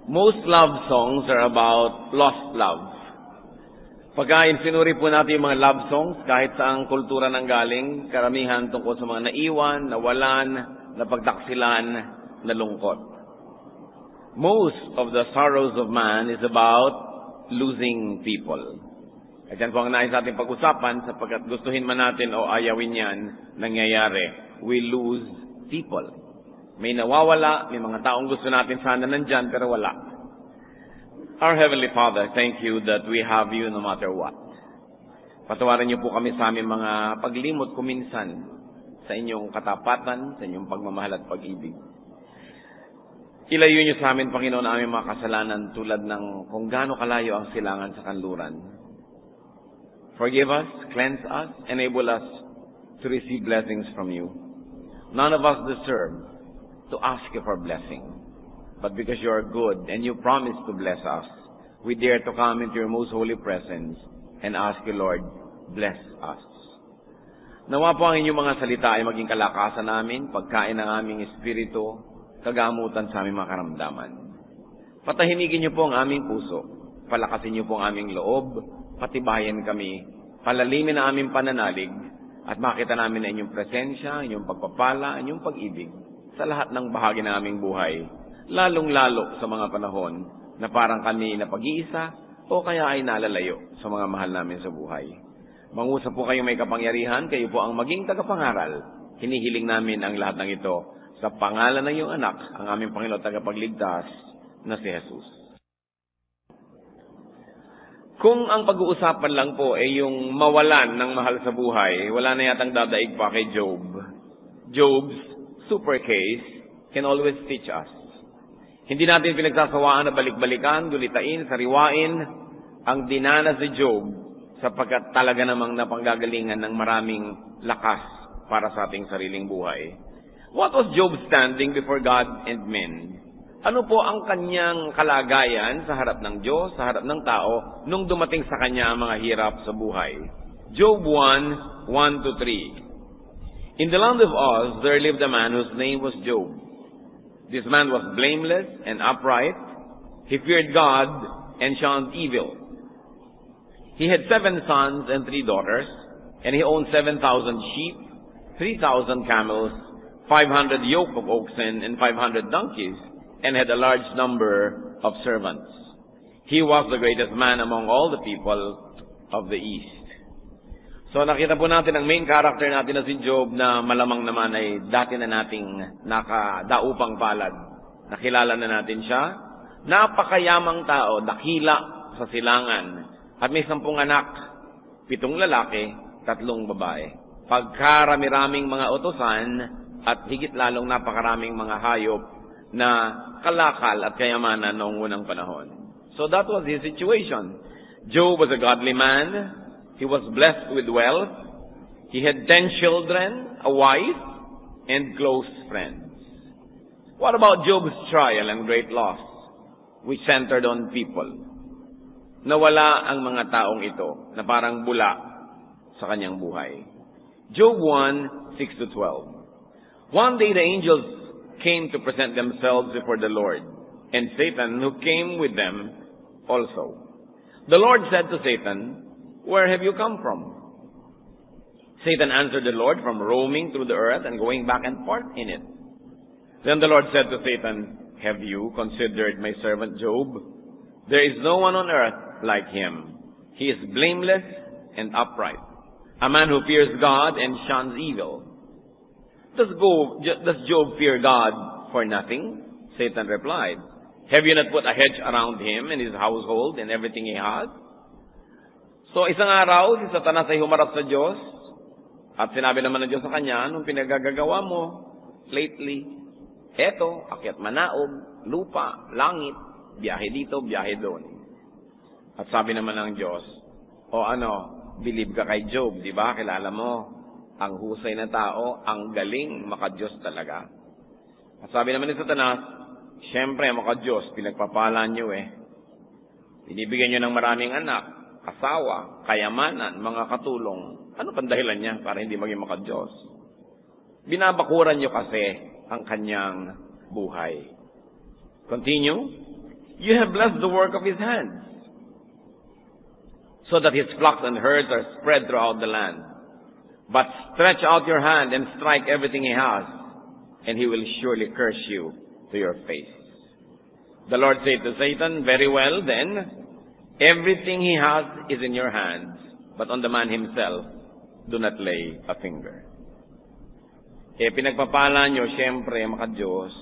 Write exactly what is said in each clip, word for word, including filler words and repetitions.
Most love songs are about lost love. Pagka insinuri po natin yung mga love songs, kahit saang kultura nang galing, karamihan tungkol sa mga naiwan, nawalan, napagtaksilan, nalungkot. Most of the sorrows of man is about losing people. At yan po ang nais natin pag-usapan, sapagkat gustuhin man natin o ayawin yan, nangyayari. We lose people. May nawawala, may mga taong gusto natin sana nandyan, pero wala. Our Heavenly Father, thank you that we have you no matter what. Patawarin niyo po kami sa aming mga paglimot kuminsan sa inyong katapatan, sa inyong pagmamahal at pag-ibig. Ilayo niyo sa amin, Panginoon, aming mga kasalanan tulad ng kung gaano kalayo ang silangan sa kanluran. Forgive us, cleanse us, enable us to receive blessings from you. None of us deserve to ask you for blessing. But because you are good and you promise to bless us, we dare to come into your most holy presence and ask you, Lord, bless us. Nawa po ang inyong mga salita ay maging kalakasan namin, pagkain ng aming espiritu, kagamutan sa aming mga karamdaman. Patahimigin niyo po ang aming puso, palakasin niyo po ang aming loob, patibayan kami, palalimin ang aming pananalig, at makita namin na inyong presensya, inyong pagpapala, inyong pag-ibig sa lahat ng bahagi ng aming buhay, lalong-lalo sa mga panahon na parang kami na pag-iisa o kaya ay nalalayo sa mga mahal namin sa buhay. Mangusap po kayong may kapangyarihan, kayo po ang maging tagapangaral. Hinihiling namin ang lahat ng ito sa pangalan ng iyong anak, ang aming Panginoon tagapagligtas na si Jesus. Kung ang pag-uusapan lang po ay yung mawalan ng mahal sa buhay, wala na yatang dadaig pa kay Job. Job's super case can always teach us. Hindi natin pinagsasawaan na balik-balikan, gulitain, sariwain ang dinanas ni Job sapagkat talaga namang napanggagalingan ng maraming lakas para sa ating sariling buhay. What was Job standing before God and men? Ano po ang kanyang kalagayan sa harap ng Diyos, sa harap ng tao, nung dumating sa kanya ang mga hirap sa buhay? Job one, one to three. In the land of Uz, there lived a man whose name was Job. This man was blameless and upright. He feared God and shunned evil. He had seven sons and three daughters, and he owned seven thousand sheep, three thousand camels, five hundred yoke of oxen, and five hundred donkeys, and had a large number of servants. He was the greatest man among all the people of the East. So nakita po natin ang main character natin na si Job na malamang naman ay dati na nating nakadaupang palad. Nakilala na natin siya. Napakayamang tao, dakila sa silangan. At may sampung anak, pitong lalaki, tatlong babae. Pagkarami-raming mga utusan at higit lalong napakaraming mga hayop na kalakal at kayamanan noong unang panahon. So that was his situation. Job was a godly man. He was blessed with wealth. He had ten children, a wife, and close friends. What about Job's trial and great loss, which centered on people? Nawala ang mga taong ito na parang bula sa kanyang buhay. Job one, six to twelve. One day the angels came to present themselves before the Lord, and Satan, who came with them, also. The Lord said to Satan, "Where have you come from?" Satan answered the Lord, "From roaming through the earth and going back and forth in it." Then the Lord said to Satan, "Have you considered my servant Job? There is no one on earth like him. He is blameless and upright, a man who fears God and shuns evil." Does Job fear God for nothing? Satan replied, "Have you not put a hedge around him and his household and everything he has?" So, isang araw, si Satanas ay humarap sa Diyos at sinabi naman ng Diyos sa kanya, "Anong pinagagagawa mo lately? Eto, akyat manaog, lupa, langit, biyahe dito, biyahe doon." At sabi naman ng Diyos, "O ano, believe ka kay Job, di ba? Kilala mo, ang husay na tao, ang galing, maka-Diyos talaga." At sabi naman ni Satanas, "Siyempre, maka-Diyos, pinagpapala niyo eh. Binibigyan niyo ng maraming anak, asawa, kayamanan, mga katulong. Ano pang dahilan niya para hindi maging maka-Diyos? Binabakuran niyo kasi ang kanyang buhay." Continue. You have blessed the work of his hands, so that his flocks and herds are spread throughout the land. But stretch out your hand and strike everything he has, and he will surely curse you to your face. The Lord said to Satan, very well then, everything he has is in your hands, but on the man himself, do not lay a finger. Eh, pinagpapala nyo, siyempre, maka-Diyos,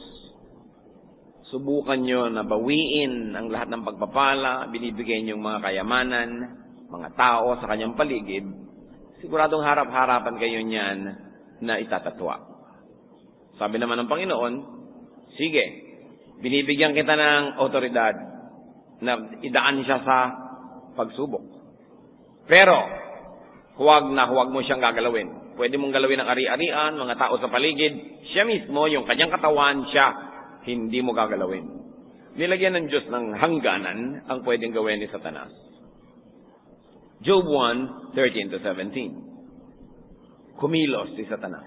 subukan nyo na bawiin ang lahat ng pagpapala, binibigay nyo yung mga kayamanan, mga tao sa kanyang paligid, siguradong harap-harapan kayo niyan na itatatwa. Sabi naman ng Panginoon, sige, binibigyan kita ng otoridad na idaan siya sa pagsubok. Pero, huwag na huwag mo siyang gagalawin. Pwede mong galawin ang ari-arian, mga tao sa paligid, siya mismo, yung kanyang katawan, siya, hindi mo gagalawin. Nilagyan ng Diyos ng hangganan ang pwedeng gawin ni Satanas. Job one, thirteen to seventeen. Kumilos si Satanas.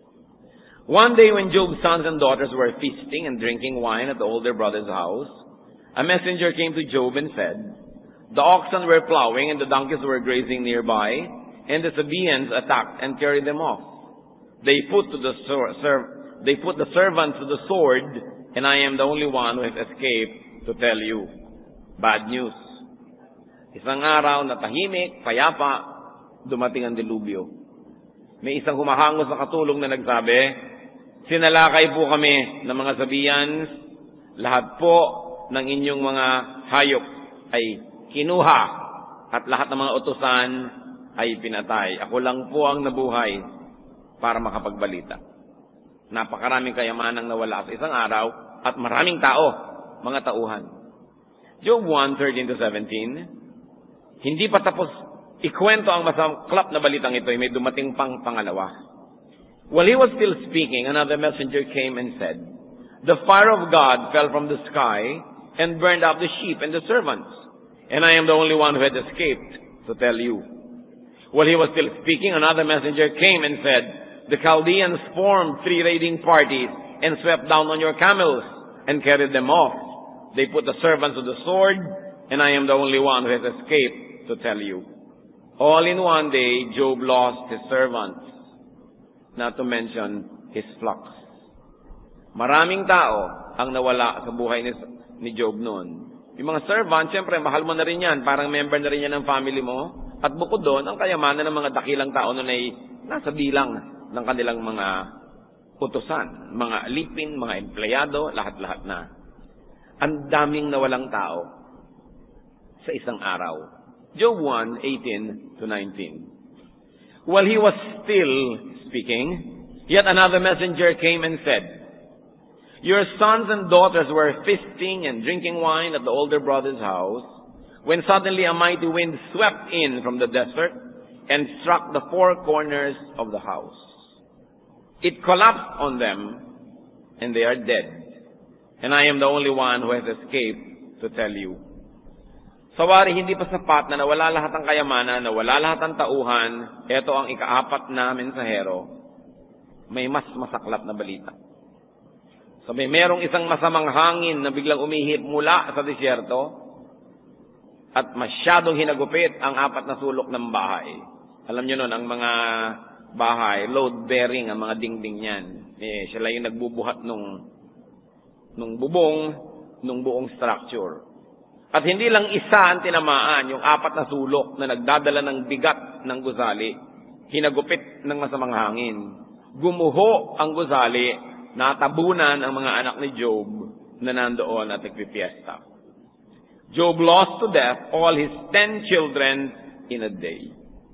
One day when Job's sons and daughters were feasting and drinking wine at the older brother's house, a messenger came to Job and said, the oxen were plowing and the donkeys were grazing nearby, and the Sabaeans attacked and carried them off. They put to the ser- they put the servants to the sword, and I am the only one who has escaped to tell you. Bad news. Isang araw na tahimik, payapa, dumating ang dilubyo. May isang humahango sa katulong na nagsabi, sinalakay po kami ng mga Sabaeans, lahat po ng inyong mga hayop ay kinuha at lahat ng mga utusan ay pinatay. Ako lang po ang nabuhay para makapagbalita. Napakaraming kayamanang nawala sa isang araw at maraming tao, mga tauhan. Job one, thirteen to seventeen. Hindi pa tapos ikwento ang masaklap na balitang ito, may dumating pang pangalawa. While he was still speaking, another messenger came and said, the fire of God fell from the sky and burned up the sheep and the servants, and I am the only one who had escaped to tell you. While he was still speaking, another messenger came and said, the Chaldeans formed three raiding parties and swept down on your camels and carried them off. They put the servants to the sword, and I am the only one who has escaped to tell you. All in one day, Job lost his servants, not to mention his flocks. Maraming tao ang nawala sa buhay ni, ni Job noon. Yung mga servants, siyempre, mahal mo na rin yan. Parang member na rin yan ng family mo. At bukod doon, ang kayamanan ng mga dakilang tao noon ay nasa bilang ng kanilang mga utusan, mga alipin, mga empleyado, lahat-lahat na. Ang daming nawalang tao sa isang araw. Job one, eighteen to nineteen. While he was still speaking, yet another messenger came and said, your sons and daughters were feasting and drinking wine at the older brother's house, when suddenly a mighty wind swept in from the desert and struck the four corners of the house. It collapsed on them, and they are dead. And I am the only one who has escaped to tell you. Sawari, hindi pa sapat na nawala lahat ng kayamanan, nawala lahat ng tauhan. Ito ang ikaapat na mensahero. May mas masaklap na balita. Sabi, merong isang masamang hangin na biglang umihip mula sa disyerto at masyadong hinagupit ang apat na sulok ng bahay. Alam nyo nun, ang mga bahay, load-bearing ang mga dingding niyan. Eh, sila yung nagbubuhat nung, nung bubong, nung buong structure. At hindi lang isa ang tinamaan, yung apat na sulok na nagdadala ng bigat ng gusali, hinagupit ng masamang hangin. Gumuho ang gusali, natabunan ang mga anak ni Job na nandoon at nagpipiesta. Job lost to death all his ten children in a day.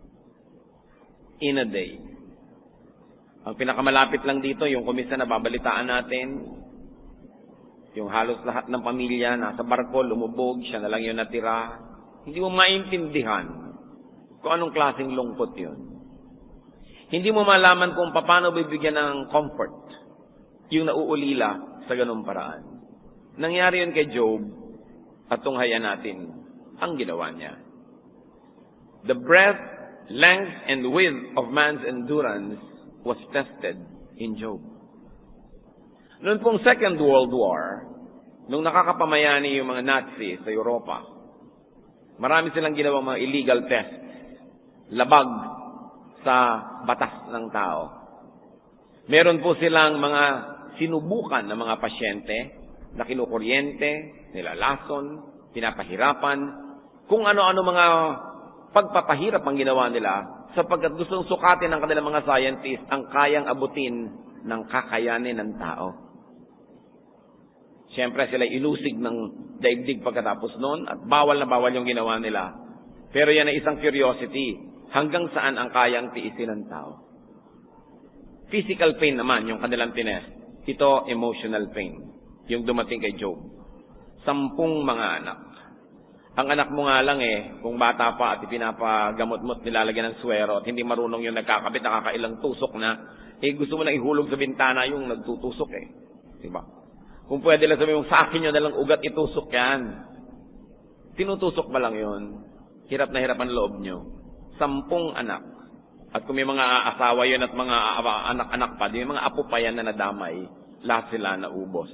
In a day. Ang pinakamalapit lang dito, yung kumisa na babalitaan natin, yung halos lahat ng pamilya nasa barko, lumubog, siya na lang yung natira. Hindi mo maintindihan kung anong klaseng lungkot yun. Hindi mo malaman kung paano bibigyan ng comfort yung nauulila sa ganung paraan. Nangyari yun kay Job at tunghayan natin ang ginawa niya. The breadth, length, and width of man's endurance was tested in Job. Noon pong Second World War, Nung nakakapamayani yung mga Nazi sa Europa, marami silang ginawang mga illegal tests, labag sa batas ng tao. Meron po silang mga sinubukan ng mga pasyente na kinukuryente, nilalason, pinapahirapan, kung ano-ano mga pagpapahirap ang ginawa nila sapagkat gustong sukatin ng kanilang mga scientists ang kayang abutin ng kakayanin ng tao. Siyempre sila ilusig ng daigdig pagkatapos noon at bawal na bawal yung ginawa nila. Pero yan ay isang curiosity. Hanggang saan ang kayang tiisin ng tao? Physical pain naman yung kanilang tinest. Ito, emotional pain. Yung dumating kay Job. Sampung mga anak. Ang anak mo nga lang eh, kung bata pa at ipinapagamot-mot, nilalagyan ng swero at hindi marunong yung nagkakabit, nakakailang tusok na, eh gusto mo na ihulog sa bintana yung nagtutusok eh. Diba? Kung pwede lang sabihin mo, sa akin yun nalang ugat, itusok yan. Tinutusok ba lang yun? Hirap na hirap ang loob nyo. Sampung anak. At kung may mga asawa yun at mga anak-anak pa, di may mga apo pa yan na nadamay, lahat sila naubos.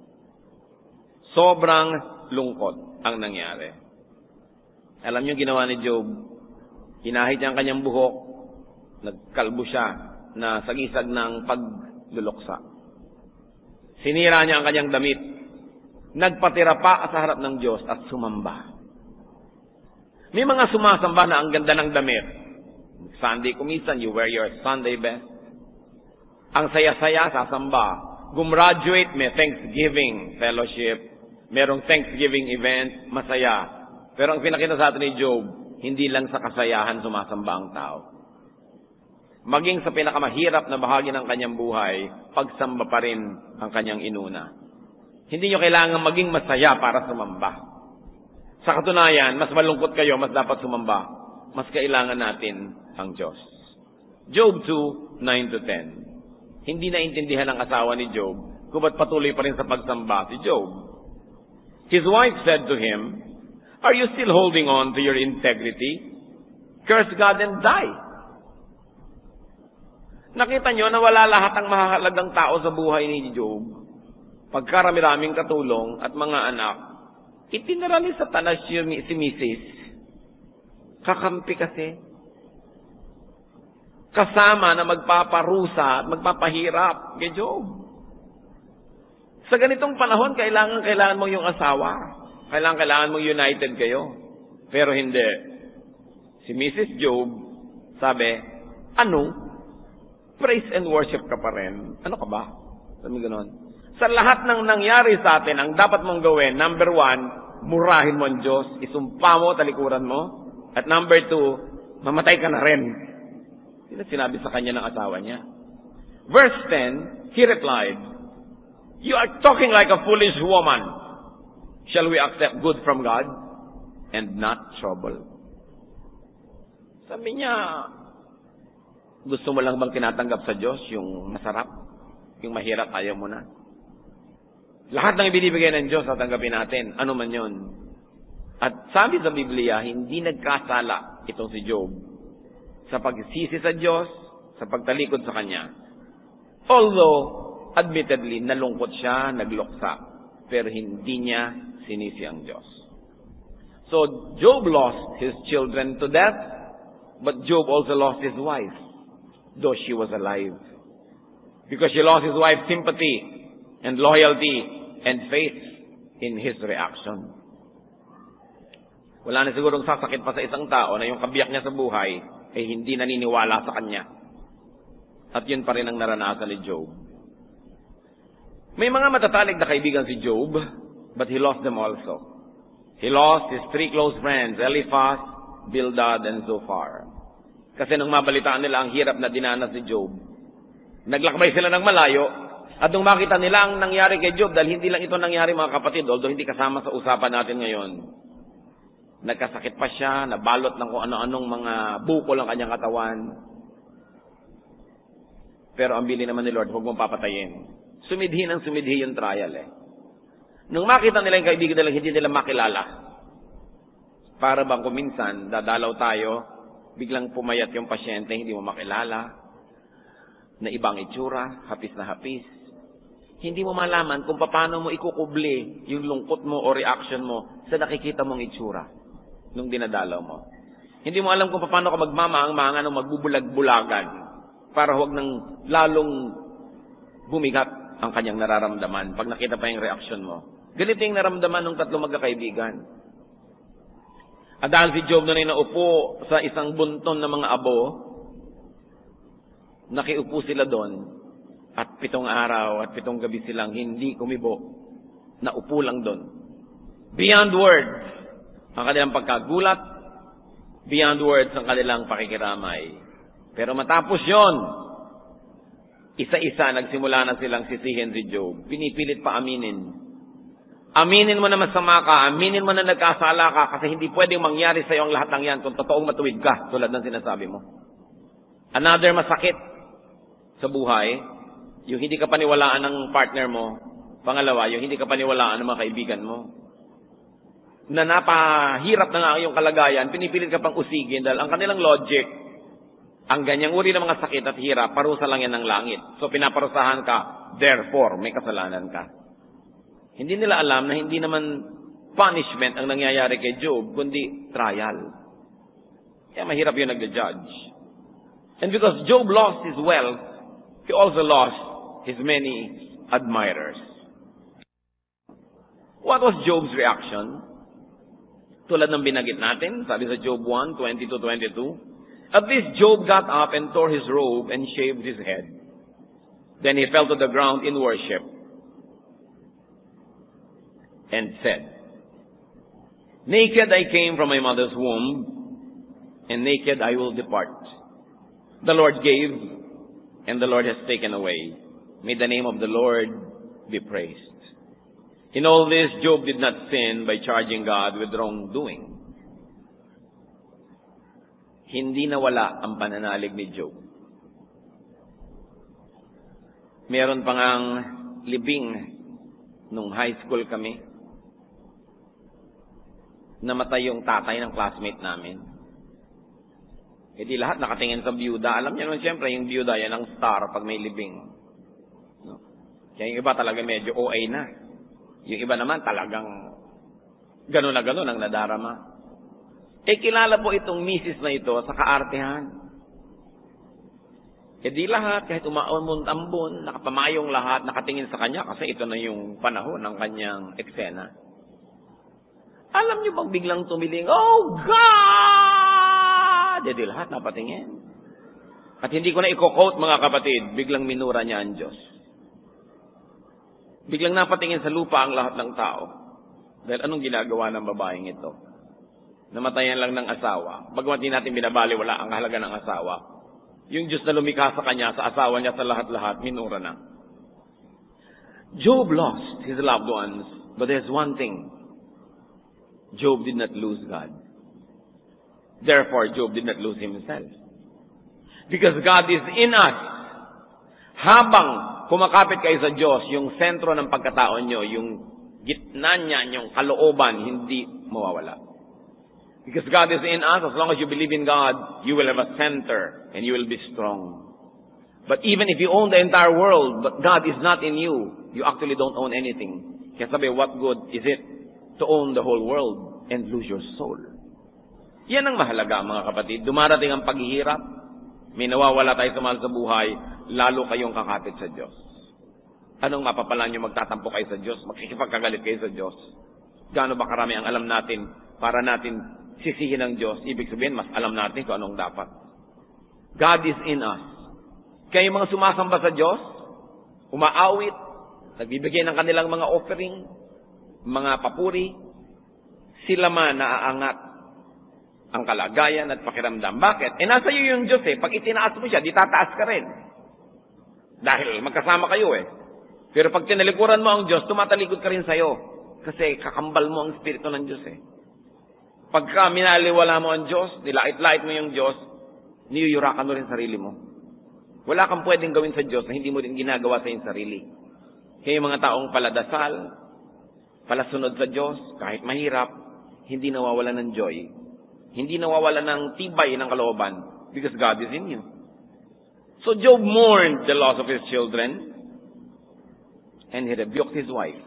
Sobrang lungkot ang nangyari. Alam niyo ginawa ni Job, hinahit niya ang kanyang buhok, nagkalbo siya na sagisag ng pagluluksa. Sinira niya ang kanyang damit, nagpatira pa sa harap ng Diyos at sumamba. May mga sumasamba na ang ganda ng damit. Sunday kumisan, you wear your Sunday best. Ang saya-saya, sasamba. Gumraduate, may Thanksgiving fellowship. Merong Thanksgiving event, masaya. Pero ang pinakita sa atin ni Job, hindi lang sa kasayahan sumasamba ang tao. Maging sa pinakamahirap na bahagi ng kanyang buhay, pagsamba pa rin ang kanyang inuna. Hindi nyo kailangan maging masaya para sumamba. Sa katunayan, mas malungkot kayo, mas dapat sumamba. Mas kailangan natin ang Diyos. Job two, nine to ten. Hindi naintindihan ng asawa ni Job kung ba't patuloy pa rin sa pagsamba si Job. His wife said to him, "Are you still holding on to your integrity? Curse God and die." Nakita nyo na wala lahat ang mahalagang tao sa buhay ni Job. Pagkarami-raming katulong at mga anak, itinarali sa tanas si Missus Kakampi kasi. Kasama na magpaparusa at magpapahirap kay Job. Sa ganitong panahon, kailangan kailangan mo yung asawa. Kailangan kailangan mo united kayo. Pero hindi. Si Missus Job, sabi, ano? Praise and worship ka pa rin. Ano ka ba? Sabi gano'n. Sa lahat ng nangyari sa atin, ang dapat mong gawin, number one, murahin mo ang Diyos, isumpa mo, talikuran mo. At number two, mamatay ka na rin. Sino sinabi sa kanya ng asawa niya? Verse ten, he replied, "You are talking like a foolish woman. Shall we accept good from God and not trouble?" Sabi niya, gusto mo lang bang tinatanggap sa Diyos yung masarap? Yung mahirap, ayaw mo na? Lahat ng ibinibigay ng Diyos, tatanggapin natin. Ano man yun. At sabi sa Biblia, hindi nagkasala itong si Job sa pagsisi sa Diyos, sa pagtalikod sa Kanya. Although, admittedly, nalungkot siya, nagluksa, pero hindi niya sinisi ang Diyos. So, Job lost his children to death, but Job also lost his wife, though she was alive. Because she lost his wife's sympathy and loyalty and faith in his reaction. Wala na sigurong sasakit pa sa isang tao na yung kabiyak niya sa buhay ay hindi naniniwala sa kanya. At yun pa rin ang naranasan ni Job. May mga matatalig na kaibigan si Job, but he lost them also. He lost his three close friends, Eliphaz, Bildad, and Zophar. Kasi nung mabalitaan nila ang hirap na dinanas ni Job, naglakbay sila ng malayo, at nung makita nila ang nangyari kay Job, dahil hindi lang ito nangyari mga kapatid, although hindi kasama sa usapan natin ngayon, nagkasakit pa siya, nabalot ng kung ano-anong mga bukol ang kanyang katawan. Pero ang bili naman ni Lord, huwag mong papatayin. Sumidhi ng sumidhi yung trial eh. Nung makita nila yung kaibigan nila, hindi nila makilala. Para bang kuminsan, dadalaw tayo, biglang pumayat yung pasyente, hindi mo makilala, na ibang itsura, hapis na hapis. hindi mo malaman kung paano mo ikukubli yung lungkot mo o reaction mo sa nakikita mong itsura nung dinadalaw mo. Hindi mo alam kung paano ka magmamaang-maangan o magbubulag-bulagan para huwag nang lalong bumigat ang kanyang nararamdaman pag nakita pa yung reaction mo. Ganito yung naramdaman ng tatlong magkakaibigan. At dahil si Job na rin naupo sa isang bunton ng mga abo, nakiupo sila doon at pitong araw at pitong gabi silang hindi kumibo. Naupo lang doon. Beyond words ang kanilang pagkagulat, beyond words ang kanilang pakikiramay. Pero matapos yon, isa-isa nagsimula na silang sisihin si Job. Pinipilit pa aminin. Aminin mo na masama ka, aminin mo na nagkasala ka kasi hindi pwedeng mangyari sa iyo ang lahat ng yan kung totoong matuwid ka, tulad ng sinasabi mo. Another masakit sa buhay, yung hindi ka paniwalaan ng partner mo. Pangalawa, yung hindi ka paniwalaan ng mga kaibigan mo. Na napahirap na nga ang iyong kalagayan, pinipilit ka pang usigin dahil ang kanilang logic, ang ganyang uri ng mga sakit at hirap, parusa lang yan ng langit. So pinaparusahan ka, therefore may kasalanan ka. Hindi nila alam na hindi naman punishment ang nangyayari kay Job, kundi trial. Kaya mahirap yun nagja-judge. And because Job lost his wealth, he also lost his many admirers. What was Job's reaction? Tulad ng binanggit natin, sabi sa Job one, twenty to twenty-two, at this Job got up and tore his robe and shaved his head. Then he fell to the ground in worship and said, naked I came from my mother's womb, and naked I will depart. The Lord gave, and the Lord has taken away. May the name of the Lord be praised. In all this, Job did not sin by charging God with wrongdoing. Hindi nawala ang pananalig ni Job. Meron pang ang libing nung high school kami. Namatay yung tatay ng classmate namin. E di lahat nakatingin sa byuda. Alam niyo naman siyempre yung byuda yan ang star pag may libing. No? Kaya yung iba talaga medyo O A na. Yung iba naman talagang gano'n na gano'n ang nadarama. Eh kilala po itong misis na ito sa kaartehan. E di lahat, kahit umaon-ambon, nakapamayong lahat, nakatingin sa kanya kasi ito na yung panahon ng kanyang eksena. Alam niyo bang biglang tumiling, oh God! E di lahat napatingin. At hindi ko na i-quote mga kapatid, biglang minura niya ang Diyos. Biglang napatingin sa lupa ang lahat ng tao. Dahil anong ginagawa ng babaeng ito? Namatayan lang ng asawa. Bagamat di natin binabaliwala ang halaga ng asawa. Yung Diyos na lumikha sa kanya, sa asawa niya, sa lahat-lahat, minura na. Job lost his loved ones, but there's one thing. Job did not lose God. Therefore, Job did not lose himself. Because God is in us. Habang kumakapit kayo sa Diyos, yung sentro ng pagkatao nyo, yung gitna niya, yung kalooban, hindi mawawala. Because God is in us, as long as you believe in God, you will have a center and you will be strong. But even if you own the entire world, but God is not in you, you actually don't own anything. Kaya sabi, what good is it to own the whole world and lose your soul? Yan ang mahalaga mga kapatid. Dumarating ang paghihirap, may nawawala tayo sa mahal sa buhay, lalo kayong kakapit sa Diyos. Anong mapapala nyo? Magtatampo kayo sa Diyos, makikipagkagalit kayo sa Diyos. Gaano ba karami ang alam natin para natin sisihin ng Diyos? Ibig sabihin, mas alam natin kung anong dapat. God is in us. Kaya yung mga sumasamba sa Diyos, umaawit, nagbibigay ng kanilang mga offering, mga papuri, sila man naaangat ang kalagayan at pakiramdam. Bakit? Eh nasa iyo yung Diyos eh. Pag itinaas mo siya, di tataas ka rin. Dahil magkasama kayo eh. Pero pag tinalikuran mo ang Diyos, tumatalikod ka rin sa'yo. Kasi kakambal mo ang Espiritu ng Diyos eh. Pagka minaliwala mo ang Diyos, nilait-lait mo yung Diyos, niyuyurakan mo rin sarili mo. Wala kang pwedeng gawin sa Diyos na hindi mo rin ginagawa sa iyong sarili. Kaya yung mga taong paladasal, palasunod sa Diyos, kahit mahirap, hindi nawawala ng joy. Hindi nawawala ng tibay ng kalooban because God is in you. So Job mourned the loss of his children. and he rebuked his wife.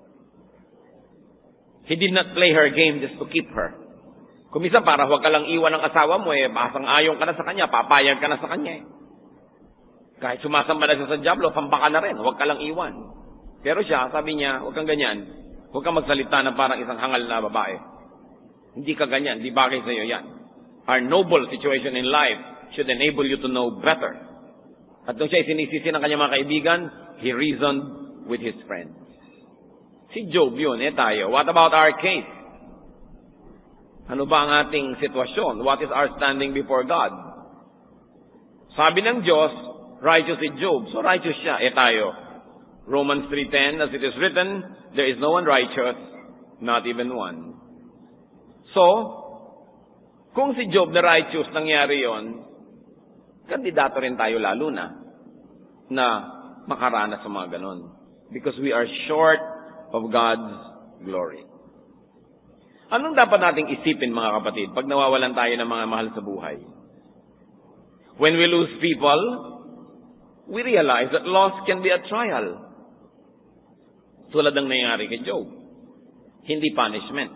He did not play her game just to keep her. Kumisa para huwag ka lang iwan ng asawa mo, eh, basang ayon ka na sa kanya, papayag ka na sa kanya. Eh. Kahit sumasamba na siya sa diablo, pambaka na rin, huwag ka lang iwan. Pero siya, sabi niya, huwag kang ganyan, huwag kang magsalita na parang isang hangal na babae. Hindi ka ganyan, di bagay sa iyo yan. Our noble situation in life should enable you to know better. At nung siya sinisisi ng kanyang mga kaibigan, he reasoned with his friends. Si Job yun, eh tayo. What about our case? Ano ba ang ating sitwasyon? What is our standing before God? Sabi ng Diyos, righteous si Job. So righteous siya. Eh tayo. Romans three ten, as it is written, there is no one righteous, not even one. So, kung si Job na righteous nangyari yon, kandidato rin tayo lalo na na makaranas sa mga ganon. Because we are short of God's glory. Anong dapat nating isipin, mga kapatid, pag nawawalan tayo ng mga mahal sa buhay? When we lose people, we realize that loss can be a trial. Tulad ng nangyari kay Job. Hindi punishment.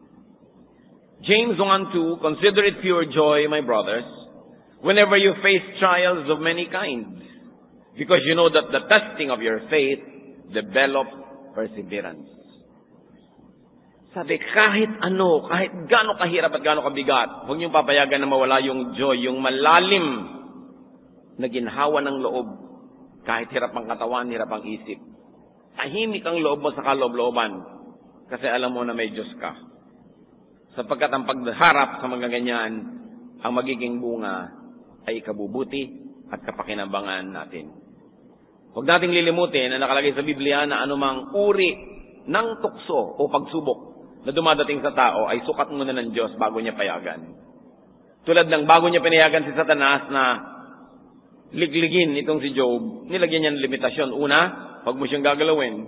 James one two, consider it pure joy, my brothers, whenever you face trials of many kinds, because you know that the testing of your faith develops perseverance. Sabi, kahit ano, kahit gaano kahirap at gaano kabigat, huwag niyong papayagan na mawala yung joy, yung malalim na ginhawa ng loob. Kahit hirap ang katawan, hirap ang isip. Tahimik ang loob mo sa kaloob-looban. Kasi alam mo na may Diyos ka. Sapagkat ang pagharap sa mga ganyan, ang magiging bunga ay ikabubuti at kapakinabangan natin. Huwag nating lilimutin na nakalagay sa Biblia na anumang uri ng tukso o pagsubok na dumadating sa tao ay sukat muna ng Diyos bago niya payagan. Tulad ng bago niya pinayagan si Satanas na ligligin itong si Job, nilagyan niya ng limitasyon. Una, huwag mo siyang gagalawin.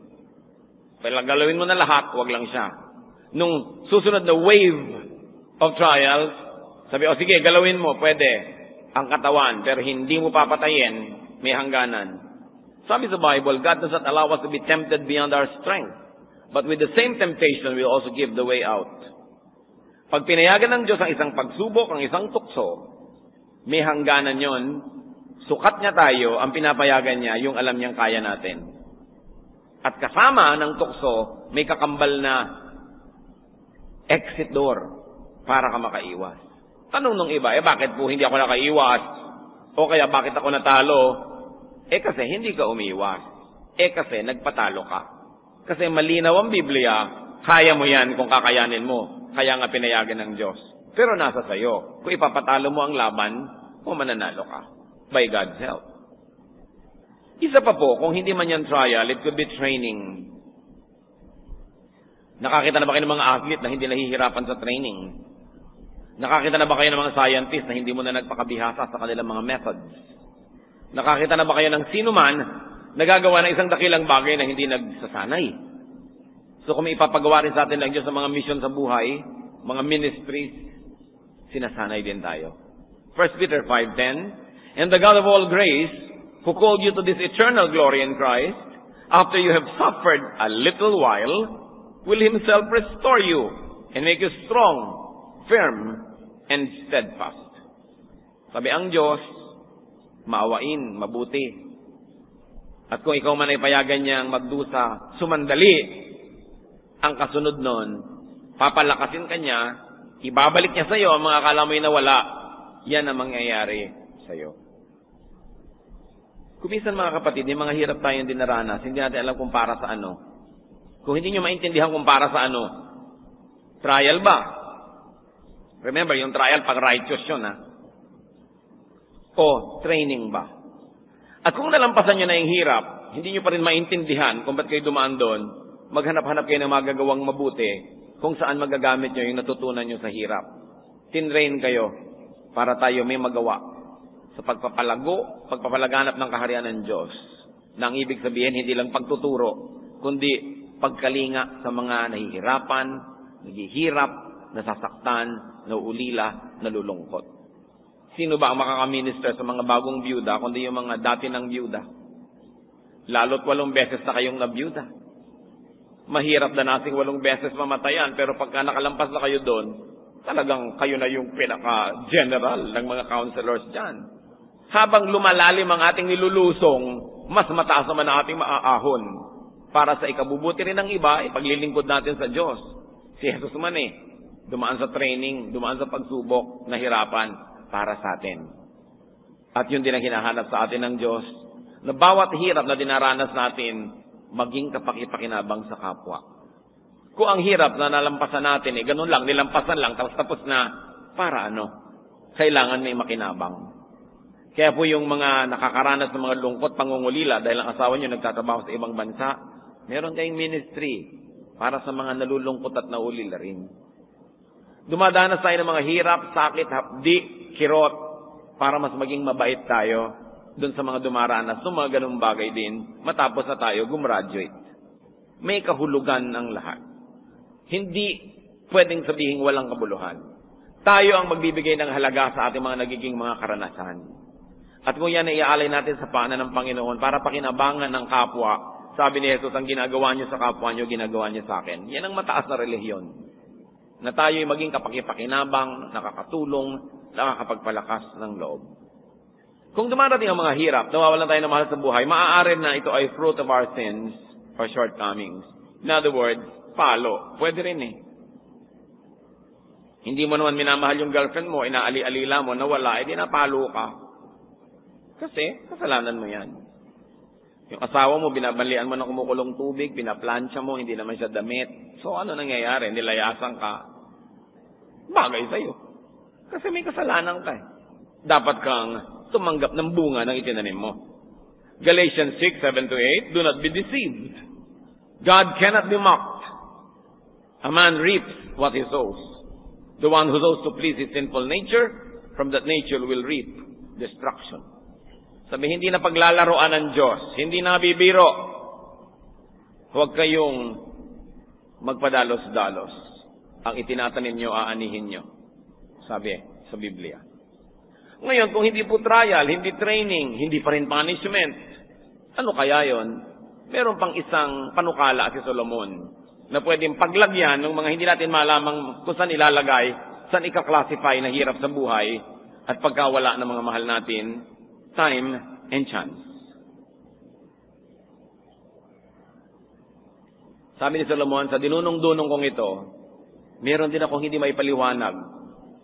Pag galawin mo na lahat, huwag lang siya. Nung susunod na wave of trials, sabi, o sige, galawin mo, pwede, ang katawan, pero hindi mo papatayin, may hangganan. Sabi sa Bible, God does not allow us to be tempted beyond our strength. But with the same temptation, we'll also give the way out. Pag pinayagan ng Diyos ang isang pagsubok, ang isang tukso, may hangganan yon. Sukat niya tayo, ang pinapayagan niya, yung alam niyang kaya natin. At kasama ng tukso, may kakambal na exit door para ka makaiwas. Tanong nung iba, eh bakit po hindi ako nakaiwas? O kaya bakit ako natalo? Eh kasi hindi ka umiwas. Eh kasi nagpatalo ka. Kasi malinaw ang Biblia, kaya mo yan kung kakayanin mo. Kaya nga pinayagan ng Diyos. Pero nasa sayo. Kung ipapatalo mo ang laban, o mananalo ka. By God's help. Isa pa po, kung hindi man yan trial, it could be training. Nakakita na ba kayo ng mga athlete na hindi nahihirapan sa training? Nakakita na ba kayo ng mga scientist na hindi mo na nagpakabihasa sa kanilang mga methods? Nakakita na ba kayo ng sino man nagagawa ng isang dakilang bagay na hindi nagsasanay? So kung may ipapagawa rin sa atin lang Diyos sa mga mission sa buhay, mga ministries, sinasanay din tayo. First Peter five ten, and the God of all grace, who called you to this eternal glory in Christ, after you have suffered a little while, will Himself restore you and make you strong, firm, and steadfast. Sabi ang Diyos, maawain, mabuti. At kung ikaw man ay payagan niyang magdusa, sumandali, ang kasunod nun, papalakasin ka niya, ibabalik niya sa iyo ang mga akala mo'y nawala, yan ang mangyayari sa iyo. Kuminsan mga kapatid, yung mga hirap tayong dinaranas, hindi natin alam kung para sa ano. Kung hindi nyo maintindihan kung para sa ano, trial ba? Remember, yung trial pag righteous yun, ha? O training ba? At kung nalampasan nyo na yung hirap, hindi nyo pa rin maintindihan kung ba't kayo dumaan doon, maghanap-hanap kayo ng magagawang mabuti kung saan magagamit nyo yung natutunan nyo sa hirap. Tinrain kayo para tayo may magawa sa pagpapalago, pagpapalaganap ng kaharian ng Diyos. Na ang ibig sabihin, hindi lang pagtuturo, kundi pagkalinga sa mga nahihirapan, naghihirap, nasasaktan, nauulila, nalulungkot. Sino ba ang makakaminister sa mga bagong byuda, kundi yung mga dati ng byuda? Lalo't walong beses na kayong nabiyuda. Mahirap na nating walong beses mamatayan, pero pagka nakalampas na kayo doon, talagang kayo na yung pinaka-general ng mga counselors dyan. Habang lumalalim ang ating nilulusong, mas mataas naman ang ating maaahon. Para sa ikabubuti rin ng iba, ipaglilingkod natin sa Diyos. Si Jesus man eh, dumaan sa training, dumaan sa pagsubok, nahirapan para sa atin. At yun din ang hinahanap sa atin ng Diyos, na bawat hirap na dinaranas natin, maging kapakipakinabang sa kapwa. Kung ang hirap na nalampasan natin, eh, ganun lang, nilampasan lang, tapos tapos na, para ano? Kailangan may makinabang. Kaya po yung mga nakakaranas ng mga lungkot, pangungulila, dahil ang asawa nyo nagtatrabaho sa ibang bansa, meron kayong ministry para sa mga nalulungkot at naulila rin. Dumadanas tayo ng mga hirap, sakit, hapdi, kirot, para mas maging mabait tayo doon sa mga dumaranas ng mga ganung bagay din, matapos na tayo gumraduate. May kahulugan ang lahat. Hindi pwedeng sabihin walang kabuluhan. Tayo ang magbibigay ng halaga sa ating mga nagiging mga karanasan. At kung yan ay iaalay natin sa paanan ng Panginoon para pakinabangan ng kapwa, sabi ni Jesus, ang ginagawa niyo sa kapwa niyo, ginagawa niyo sa akin. Yan ang mataas na relihiyon. Na tayo ay maging kapakipakinabang, nakakatulong, nakakapagpalakas ng loob. Kung dumarating ang mga hirap, nawawalan tayo ng mahal sa buhay, maaari na ito ay fruit of our sins or shortcomings. In other words, palo. Pwede rin eh. Hindi mo naman minamahal yung girlfriend mo, inaali-alila mo, nawala, edi napalo ka. Kasi, kasalanan mo yan. Yung asawa mo, binabalian mo ng kumukulong tubig, binaplansya mo, hindi naman siya damit. So, ano nangyayari? Nilayasan ka. Bagay sa'yo. Kasi may kasalanan ka eh. Dapat kang tumanggap ng bunga ng itinanim mo. Galatians six, seven to eight, do not be deceived. God cannot be mocked. A man reaps what he sows. The one who sows to please his sinful nature, from that nature will reap destruction. Sabi, hindi na paglalaroan ng Diyos. Hindi na bibiro. Huwag kayong magpadalos-dalos. Ang itinatanim nyo, aanihin nyo. Sabi sa Biblia. Ngayon, kung hindi po trial, hindi training, hindi pa rin punishment, ano kaya yon? Meron pang isang panukala si Solomon na pwedeng paglagyan ng mga hindi natin malamang kung saan ilalagay, saan ika-classify na hirap sa buhay at pagkawala ng mga mahal natin, time and chance. Sabi ni Solomon, sa dinunong-dunong kong ito, meron din akong hindi maipaliwanag.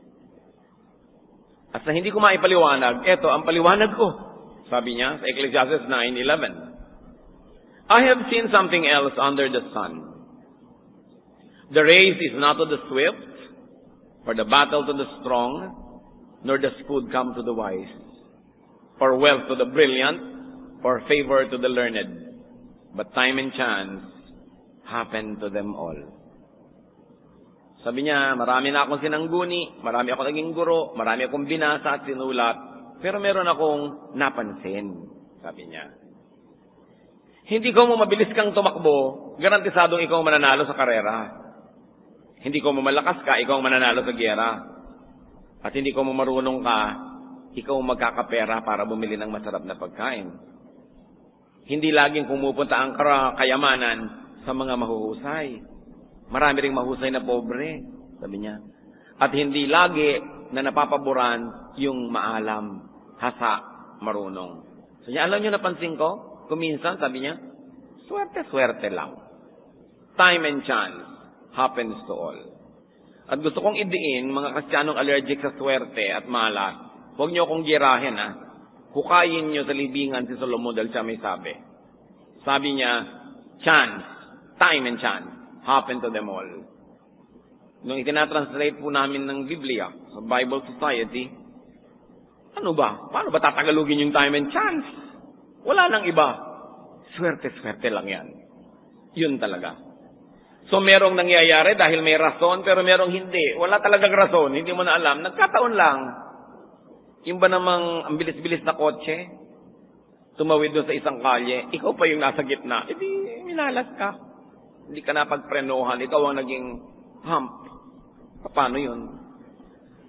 At sa hindi ko maipaliwanag, eto ang paliwanag ko. Sabi niya sa Ecclesiastes nine eleven. I have seen something else under the sun. The race is not to the swift, or the battle to the strong, nor does food come to the wise, or wealth to the brilliant, or favor to the learned. But time and chance happen to them all. Sabi niya, marami na akong sinangguni, marami akong naging guro, marami akong binasa at sinulat, pero meron akong napansin, sabi niya. Hindi ko mo mabilis kang tumakbo, garantisadong ikaw mananalo sa karera. Hindi ko mo malakas ka, ikaw mananalo sa giyera. At hindi ko mo marunong ka, ikaw magkakapera para bumili ng masarap na pagkain. Hindi laging pumupunta ang kayamanan sa mga mahuhusay. Marami ring mahusay na pobre, sabi niya. At hindi lagi na napapaboran yung maalam, hasa, marunong. So niya, alam niyo napansin ko? Kuminsan, sabi niya, swerte-swerte lang. Time and chance happens to all. At gusto kong idiin, mga Kristiyanong allergic sa swerte at malas, huwag niyo akong girahin, ha? Hukayin niyo sa libingan si Solomon dahil siya may sabi. Sabi niya, chance, time and chance happen to them all. Nung itinatranslate po namin ng Biblia sa Bible Society, ano ba? Paano ba tatagalugin yung time and chance? Wala nang iba. Swerte-swerte lang yan. Yun talaga. So merong nangyayari dahil may rason, pero merong hindi. Wala talagang rason, hindi mo na alam. Nagkataon lang. Yung ba namang ang bilis-bilis na kotse, tumawid doon sa isang kalye, ikaw pa yung nasa gitna, edi minalas ka. Hindi ka napagprenohan, ikaw ang naging hump. Paano yun?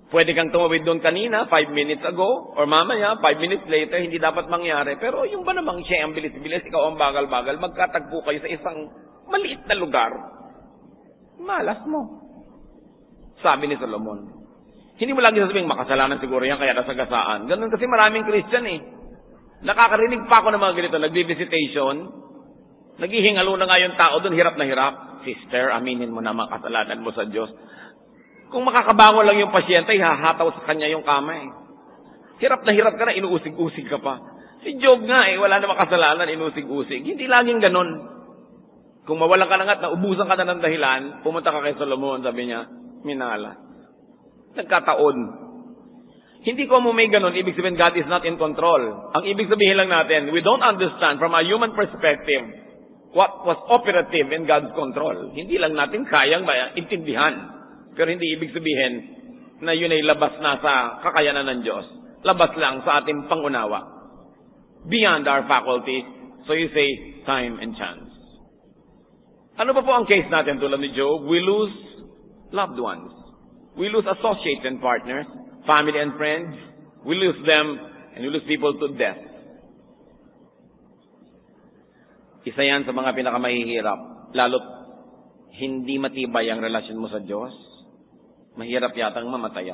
Pwede kang tumawid doon kanina, five minutes ago, or mamaya, five minutes later, hindi dapat mangyari. Pero yung ba namang siya ang bilis-bilis, ikaw ang bagal-bagal, magkatagpo kayo sa isang maliit na lugar, malas mo. Sabi ni Solomon. Hindi mo lagi sasabihin, makasalanan siguro yan, kaya nasagasaan. Ganun kasi maraming Christian eh. Nakakarinig pa ako ng mga ganito, nagbi-visitation, naghihingalo na nga yung tao doon, hirap na hirap. Sister, aminin mo na mga kasalanan mo sa Diyos. Kung makakabangon lang yung pasyente, hahataw sa kanya yung kama eh. Hirap na hirap ka na, inuusig-usig ka pa. Si Job nga eh, wala na makasalanan, inusig-usig. Hindi laging ganun. Kung mawalan ka na nga at naubusan ka na ng dahilan, pumunta ka kay Solomon, sabi niya, minala. Nagkataon. Hindi ko mo may ganun, ibig sabihin God is not in control. Ang ibig sabihin lang natin, we don't understand from a human perspective what was operative in God's control. Hindi lang natin kayang intindihan. Pero hindi ibig sabihin na yun ay labas na sa kakayanan ng Diyos. Labas lang sa ating pangunawa. Beyond our faculties. So you say, time and chance. Ano pa po ang case natin tulad ni Job? We lose loved ones. We lose associates and partners, family and friends. We lose them and we lose people to death. Isa yan sa mga pinakamahihirap. Lalo't hindi matibay ang relasyon mo sa Diyos. Mahirap yatang mamatayan.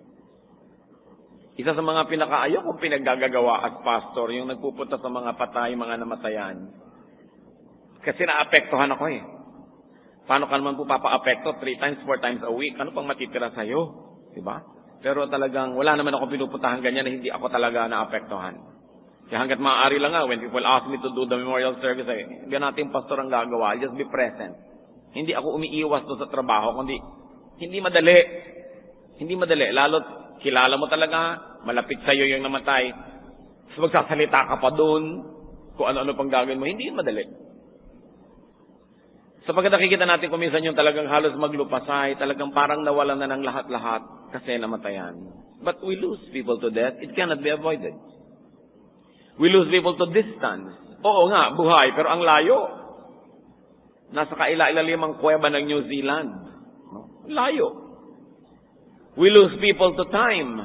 Isa sa mga pinakaayaw kong pinaggagawa as pastor, yung nagpupunta sa mga patay, mga namatayan. Kasi naapektuhan ako eh. Paano ka naman po papa-apekto? Three times, four times a week. Ano pang matitira sa'yo? Diba? Pero talagang wala naman ako pinupuntahan ganyan na hindi ako talaga naapektuhan. Kaya hanggat maaari lang nga, when people ask me to do the memorial service, ay, ganating pastor ang gagawa. I'll just be present. Hindi ako umiiwas doon sa trabaho, kundi hindi madali. Hindi madali. Lalo't kilala mo talaga, malapit sa'yo yung namatay. So magsasalita ka pa doon, kung ano-ano pang gagawin mo. Hindi madali. Sapagkat nakikita natin kung minsan yung talagang halos maglupasay, talagang parang nawalan na ng lahat-lahat kasi namatayan. But we lose people to death. It cannot be avoided. We lose people to distance. Oo nga, buhay, pero ang layo. Nasa kaila-ilalimang kuweba ng New Zealand. Layo. We lose people to time.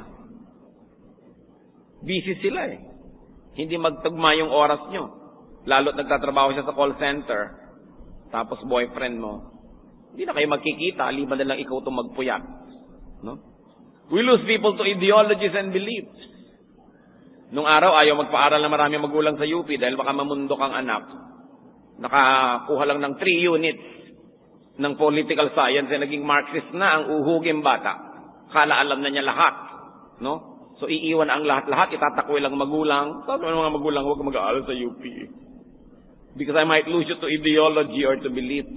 Busy sila eh. Hindi magtugma yung oras nyo. Lalo't nagtatrabaho siya sa call center. Tapos boyfriend mo. Hindi na kayo magkikita. Liban na lang ikaw itong magpuyat. No? We lose people to ideologies and beliefs. Nung araw, ayaw magpaaral na marami magulang sa U P dahil baka mamundok ang anak. Nakakuha lang ng three units ng political science ay naging Marxist na ang uhuging bata. Kala alam na niya lahat. No? So, iiwan ang lahat-lahat, itatakwil lang magulang. Sabi ng mga magulang, huwag mag-aaral sa U P. Because I might lose you to ideology or to beliefs.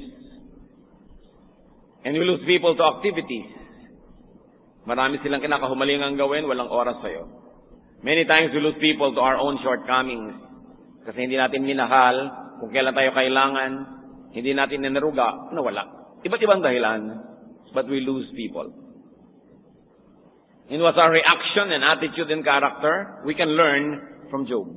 And we lose people to activities. Marami silang kinakahumalingang gawin, walang oras sa'yo. Many times we lose people to our own shortcomings. Kasi hindi natin minahal, kung kailan tayo kailangan, hindi natin ninaruga, nawala. Iba't ibang dahilan, but we lose people. And what's our reaction and attitude and character? We can learn from Job.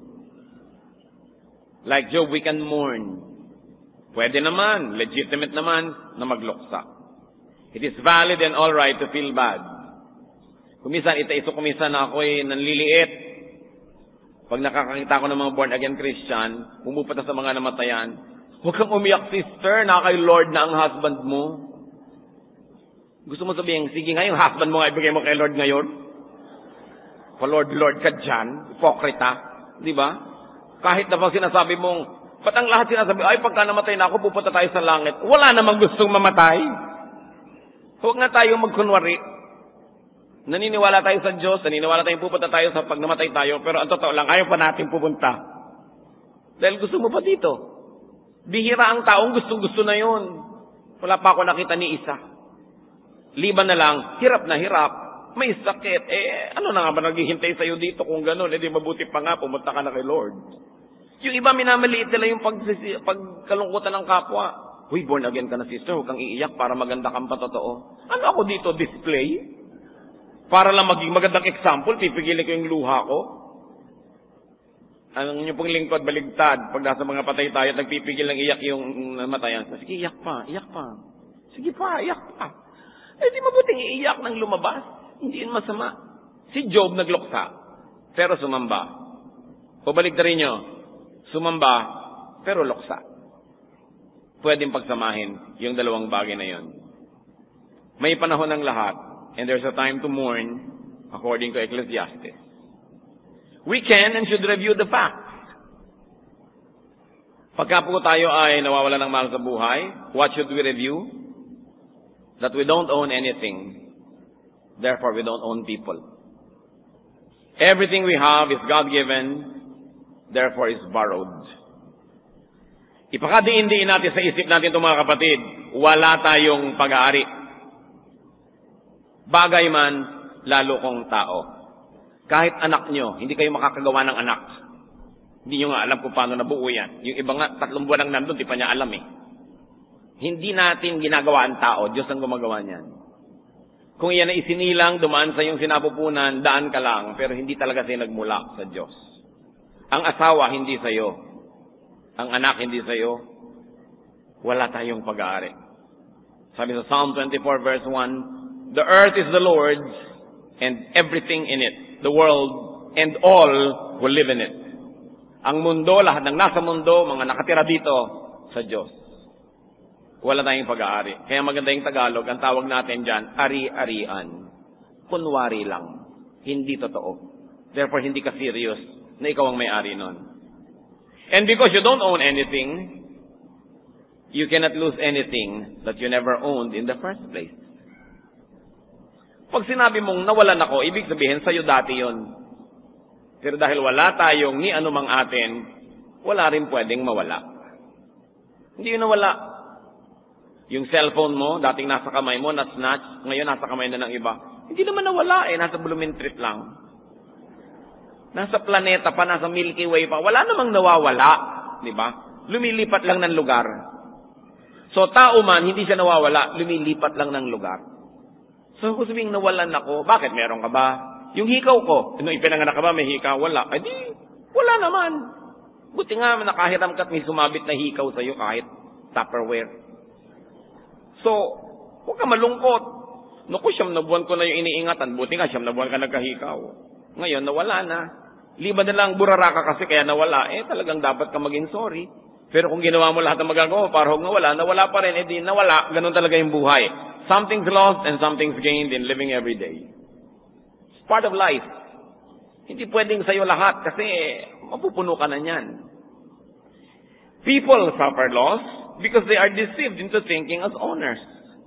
Like Job, we can mourn. Pwede naman, legitimate naman, na magluksa. It is valid and all right to feel bad. Kumisan, ita-iso kumisan na ako'y nanliliit. Pag nakakakita ko ng mga born-again Christian, pumupunta sa mga namatayan, huwag kang umiyak, sister, na kay Lord na ang husband mo. Gusto mo sabihin, sige nga, yung husband mo nga ibigay mo kay Lord ngayon? Pa-Lord, Lord ka dyan, hipokrita, di ba? Kahit na pag sinasabi mong, ba't ang lahat sinasabi, ay pagka namatay na ako, pupunta tayo sa langit. Wala namang gustong mamatay. Huwag nga tayo magkunwari. Naniniwala tayo sa Diyos, naniniwala tayo pupunta tayo sa pag namatay tayo, pero ang totoo lang, ayaw pa natin pupunta. Dahil gusto mo pa dito. Bihira ang taong gustong-gusto na yun. Wala pa ako nakita ni isa. Liban na lang, hirap na hirap. May sakit. Eh, ano na nga ba naghihintay sa'yo dito kung gano'n? Eh, di mabuti pa nga, pumunta ka na kay Lord. Yung iba, minamaliit nila yung pag, pagkalungkutan ng kapwa. Uy, born again ka na, sister. Huwag kang iiyak para maganda kang patotoo. Ano ako dito? Display? Para lang maging magandang example, pipigilin ko yung luha ko. Ang inyong pong lingkod, baligtad. Pag nasa mga patay tayo at nagpipigil ng iyak yung namatayan. Sige, iyak pa, iyak pa. Sige pa, iyak pa. Eh, di mabuting iiyak nang lumabas. Hindi yun masama. Si Job nagluksa, pero sumamba. Pabaligtarin nyo, sumamba, pero luksa. Pwedeng pagsamahin yung dalawang bagay na yun. May panahon ng lahat, and there's a time to mourn, according to Ecclesiastes. We can and should review the facts. Pagka po tayo ay nawawala ng mahal sa buhay, what should we review? That we don't own anything. Therefore, we don't own people. Everything we have is God-given, therefore is borrowed. Ipakadiin-diin natin sa isip natin itong mga kapatid, wala tayong pag-aari. Bagay man, lalo kong tao. Kahit anak nyo, hindi kayo makakagawa ng anak. Hindi nyo nga alam kung paano nabuo yan. Yung iba nga, tatlong buwan lang nandun, di pa niya alam eh. Hindi natin ginagawa ang tao, Diyos ang gumagawa niyan. Kung iyan ay isinilang, dumaan sa iyong sinapupunan, daan ka lang, pero hindi talaga siya nagmula sa Diyos. Ang asawa, hindi sa iyo. Ang anak, hindi sa iyo. Wala tayong pag-aari. Sabi sa Psalm twenty-four verse one, the earth is the Lord's, and everything in it, the world, and all who live in it. Ang mundo, lahat ng nasa mundo, mga nakatira dito, sa Diyos. Wala tayong pag-aari. Kaya maganda yung Tagalog, ang tawag natin dyan, ari-arian. Kunwari lang. Hindi totoo. Therefore, hindi ka serious na ikaw ang may-ari nun. And because you don't own anything, you cannot lose anything that you never owned in the first place. Pag sinabi mong nawalan ako, ibig sabihin sa'yo dati yon. Pero dahil wala tayong ni anumang atin, wala rin pwedeng mawala. Hindi yun nawala. Yung cellphone mo, dating nasa kamay mo, na-snatch, ngayon nasa kamay na ng iba. Hindi naman nawala eh, nasa Blumentritt lang. Nasa planeta pa, nasa Milky Way pa, wala namang nawawala. Di ba? Lumilipat lang ng lugar. So, tao man, hindi siya nawawala, lumilipat lang ng lugar. So, kung sabing nawalan ako, bakit meron ka ba? Yung hikaw ko, nung ipinanganak ka ba, may hikaw? Wala. Ay di, wala naman. Buti nga, nakahiram ka at may sumabit na hikaw sa'yo kahit Tupperware. So, huwag ka malungkot. Naku, siyam na buwan ko na yung iniingatan. Buti nga, siyam na buwan ka nagkahikaw. Ngayon, nawala na. Liba na lang, burara ka kasi kaya nawala. Eh, talagang dapat ka maging sorry. Pero kung ginawa mo lahat ng magagawa mo, para huwag nawala, nawala pa rin. Eh, di nawala. Ganun talaga yung buhay. Something's lost and something's gained in living every day. It's part of life. Hindi pwedeng sa'yo lahat kasi mapupuno ka na niyan. People suffer loss because they are deceived into thinking as owners.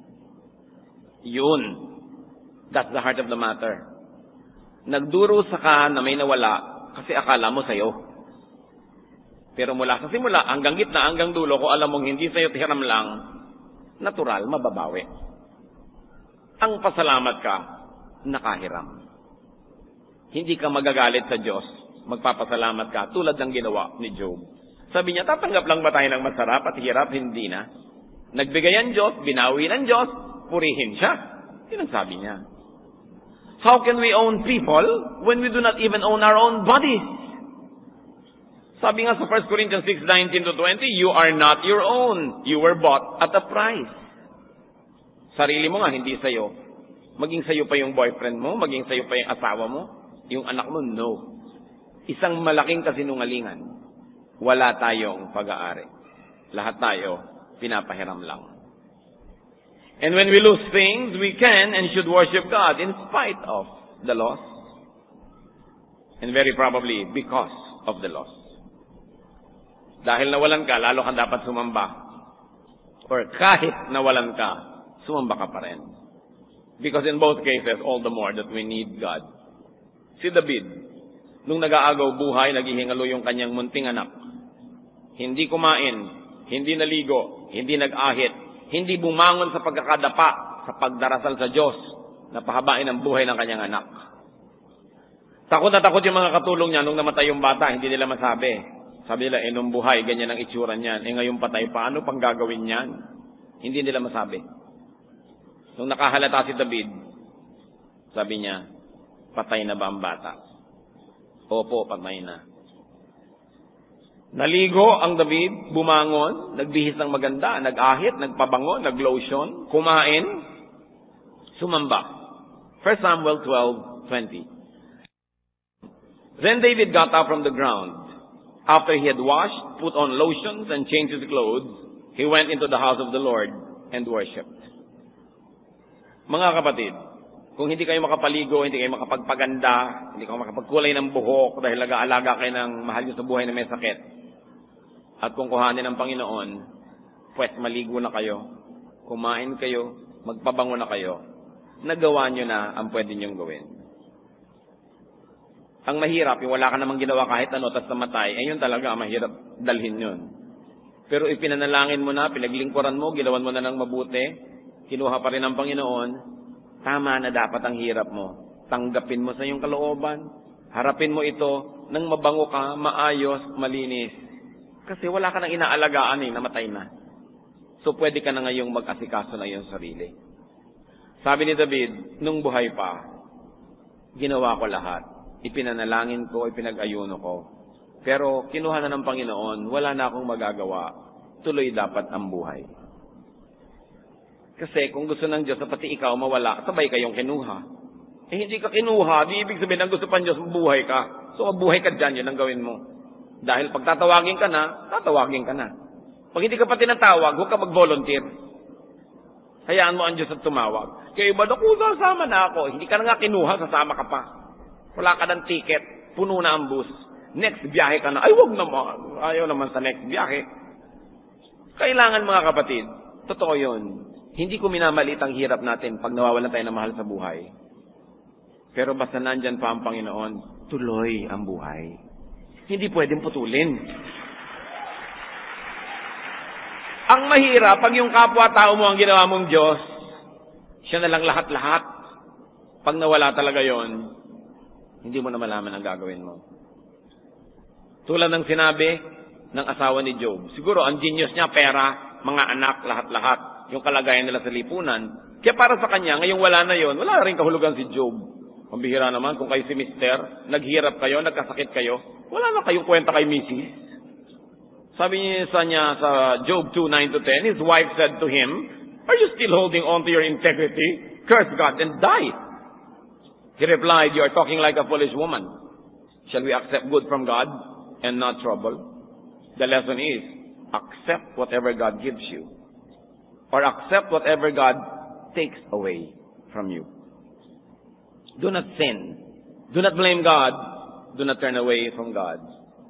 Yun. That's the heart of the matter. Nagduro sa ka na may nawala kasi akala mo sa'yo. Pero mula sa simula, hanggang gitna, hanggang dulo, kung alam mong hindi sa'yo tihiram lang, natural, mababawi. Ang pasalamat ka, nakahiram. Hindi ka magagalit sa Diyos, magpapasalamat ka, tulad ng ginawa ni Job. Sabi niya, tatanggap lang ba tayo ng masarap at hirap? Hindi na. Nagbigay ang Diyos, binawi ng Diyos, purihin siya. Yun ang sabi niya. How can we own people when we do not even own our own bodies? Sabi nga sa First Corinthians six nineteen to twenty, you are not your own. You were bought at a price. Sarili mo nga, hindi sa'yo. Maging sa'yo pa yung boyfriend mo, maging sa'yo pa yung asawa mo, yung anak mo, no. Isang malaking kasinungalingan. Wala tayong pag-aari. Lahat tayo, pinapahiram lang. And when we lose things, we can and should worship God in spite of the loss. And very probably because of the loss. Dahil nawalan ka, lalo kang dapat sumamba. Or kahit nawalan ka, sumamba ka pa rin. Because in both cases, all the more that we need God. Si David, nung nag-aagaw buhay, naghihingalo yung kanyang munting anak. Hindi kumain, hindi naligo, hindi nag-ahit, hindi bumangon sa pagkakadapa, sa pagdarasal sa Diyos, na pahabain ang buhay ng kanyang anak. Takot na takot yung mga katulong niya nung namatay yung bata, hindi nila masabi. Sabi nila, eh, nung buhay, ganyan ang itsura niyan. Eh, ngayong patay, paano pang gagawin niyan? Hindi nila masabi. Nung nakahalata si David, sabi niya, patay na ba ang bata? Opo, patay na. Naligo ang David, bumangon, nagbihis ng maganda, nag-ahit, nagpabango, nag-lotion, kumain, sumamba. First Samuel twelve twenty. Then David got up from the ground. After he had washed, put on lotions, and changed his clothes, he went into the house of the Lord and worshipped. Mga kapatid, kung hindi kayo makapaligo, hindi kayo makapagpaganda, hindi kayo makapagkulay ng buhok dahil nag-aalaga kayo ng mahal nyo sa buhay na may sakit, at kung kuhanin ng Panginoon, pues maligo na kayo, kumain kayo, magpabango na kayo, nagawa nyo na ang pwede nyong gawin. Ang mahirap, yung wala ka namang ginawa kahit ano, tas namatay, eh yun talaga, mahirap dalhin yun. Pero ipinanalangin mo na, pinaglingkuran mo, ginawan mo na ng mabuti, kinuha pa rin ng Panginoon, tama na dapat ang hirap mo. Tanggapin mo sa iyong kalooban, harapin mo ito, nang mabango ka, maayos, malinis. Kasi wala ka nang inaalagaan eh, namatay na. So pwede ka na ngayong mag-asikaso na iyong sarili. Sabi ni David, nung buhay pa, ginawa ko lahat. Ipinanalangin ko, ipinag-ayuno ko. Pero kinuha na ng Panginoon, wala na akong magagawa. Tuloy dapat ang buhay. Kasi kung gusto ng Diyos na pati ikaw mawala, sabay kayong kinuha. Eh hindi ka kinuha, di ibig sabihin ang gusto pa ng Diyos, mabuhay ka. So mabuhay ka dyan, yun ang gawin mo. Dahil pag tatawagin ka na, tatawagin ka na. Pag hindi ka pa tinatawag, huwag ka mag-volunteer. Hayaan mo ang Diyos at tumawag. Kaya iba, naku, sasama na ako. Hindi ka na nga kinuha, sasama ka pa. Wala ka ng ticket, puno na ang bus. Next biyahe ka na, ay wag naman. Ayaw naman sa next biyahe. Kailangan mga kapatid, totoo yun. Hindi ko minamalit ang hirap natin pag nawawalan tayo ng mahal sa buhay. Pero basta nandyan pa ang Panginoon, tuloy ang buhay. Hindi pwedeng putulin. Ang mahirap, pag yung kapwa-tao mo ang ginawa mong Diyos, siya na lang lahat-lahat. Pag nawala talaga yon, hindi mo na malaman ang gagawin mo. Tulad ng sinabi ng asawa ni Job. Siguro, ang genius niya, pera, mga anak, lahat-lahat. Yung kalagayan nila sa lipunan. Kaya para sa kanya, ngayong wala na yon, wala rin kahulugan si Job. Pambihira naman, kung kayo si Mister, naghirap kayo, nagkasakit kayo, wala na kayong kwenta kay Missus Sabi niya sa niya sa Job two, nine to ten, his wife said to him, "Are you still holding on to your integrity? Curse God and die." He replied, "You are talking like a foolish woman. Shall we accept good from God and not trouble?" The lesson is, accept whatever God gives you. Or accept whatever God takes away from you. Do not sin. Do not blame God. Do not turn away from God.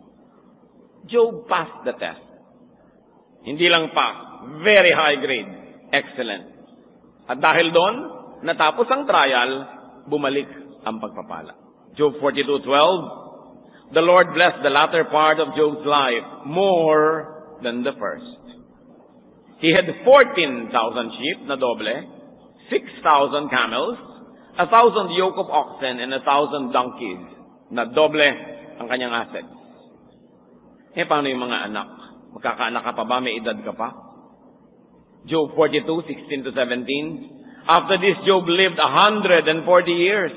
Job passed the test. Hindi lang pass, very high grade. Excellent. At dahil doon, natapos ang trial, bumalik ang pagpapala. Job forty-two twelve, the Lord blessed the latter part of Job's life more than the first. He had fourteen thousand sheep na doble, six thousand camels, a thousand yoke of oxen, and a thousand donkeys na doble ang kanyang assets. Eh, paano yung mga anak? Magkakaanak ka pa ba? May edad ka pa? Job forty-two sixteen to seventeen. After this, Job lived a hundred and forty years.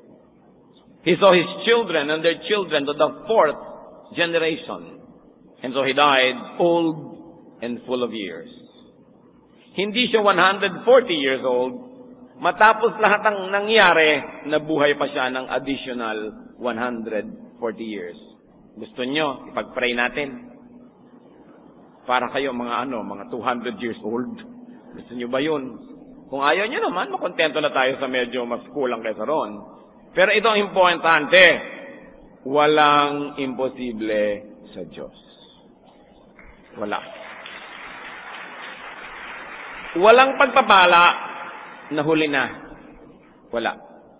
He saw his children and their children to the fourth generation. And so he died old and full of years. Hindi siya one hundred forty years old. Matapos lahat ng nangyari, nabuhay pa siya ng additional one hundred forty years. Gusto nyo, ipag-pray natin. Para kayo mga ano, mga two hundred years old. Gusto nyo ba yun? Kung ayaw nyo naman, makontento na tayo sa medyo mas kulang kaysa ron. Pero ito ang importante. Walang imposible sa Diyos. Wala. Walang pagpapala na huli na. Wala.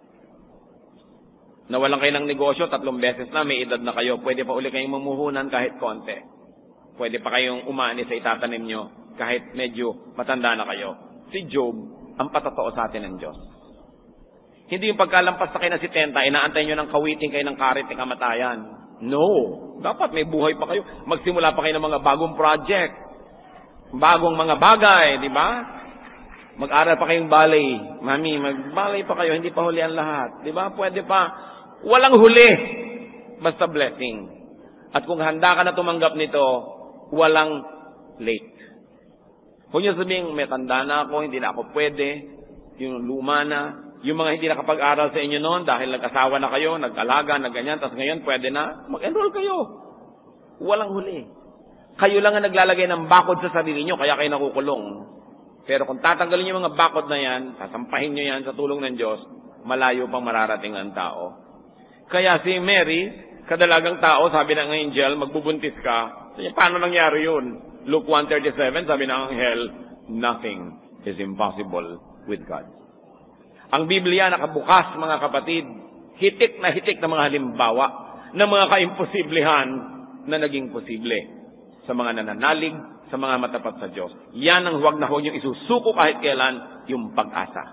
Nawalan kayo ng negosyo, tatlong beses na, may edad na kayo, pwede pa uli kayong mamuhunan kahit konti. Pwede pa kayong umani sa itatanim nyo kahit medyo matanda na kayo. Si Job, ang patotoo sa atin ng Diyos. Hindi yung pagkalampas na kayo na sitenta, inaantay nyo ng kawiting kayo ng karit ng kamatayan. No. Dapat may buhay pa kayo. Magsimula pa kayo ng mga bagong project. Bagong mga bagay, di ba? Mag-aral pa kayong ballet. Mami, mag-ballet pa kayo, hindi pa huli ang lahat. Di ba? Pwede pa. Walang huli. Basta blessing. At kung handa ka na tumanggap nito, walang late. Kung nyo sabihin, may tanda na ako, hindi na ako pwede, yung luma na, Yung mga hindi nakapag-aral sa inyo noon dahil nag-asawa na kayo, nag-alaga, nag-ganyan, tapos ngayon pwede na, mag-enroll kayo. Walang huli. Kayo lang ang naglalagay ng bakod sa sarili nyo, kaya kayo nakukulong. Pero kung tatanggalin nyo yung mga bakod na yan, sasampahin nyo yan sa tulong ng Diyos, malayo pang mararating ang tao. Kaya si Mary, kadalagang tao, sabi ng angel, magbubuntis ka. So, paano nangyari yun? Luke one thirty-seven, sabi ng anghel, nothing is impossible with God. Ang Biblia nakabukas, mga kapatid, hitik na hitik na mga halimbawa ng mga kaimposiblihan na naging posible sa mga nananalig, sa mga matapat sa Diyos. Yan ang huwag na huwag yung isusuko kahit kailan, yung pag-asa.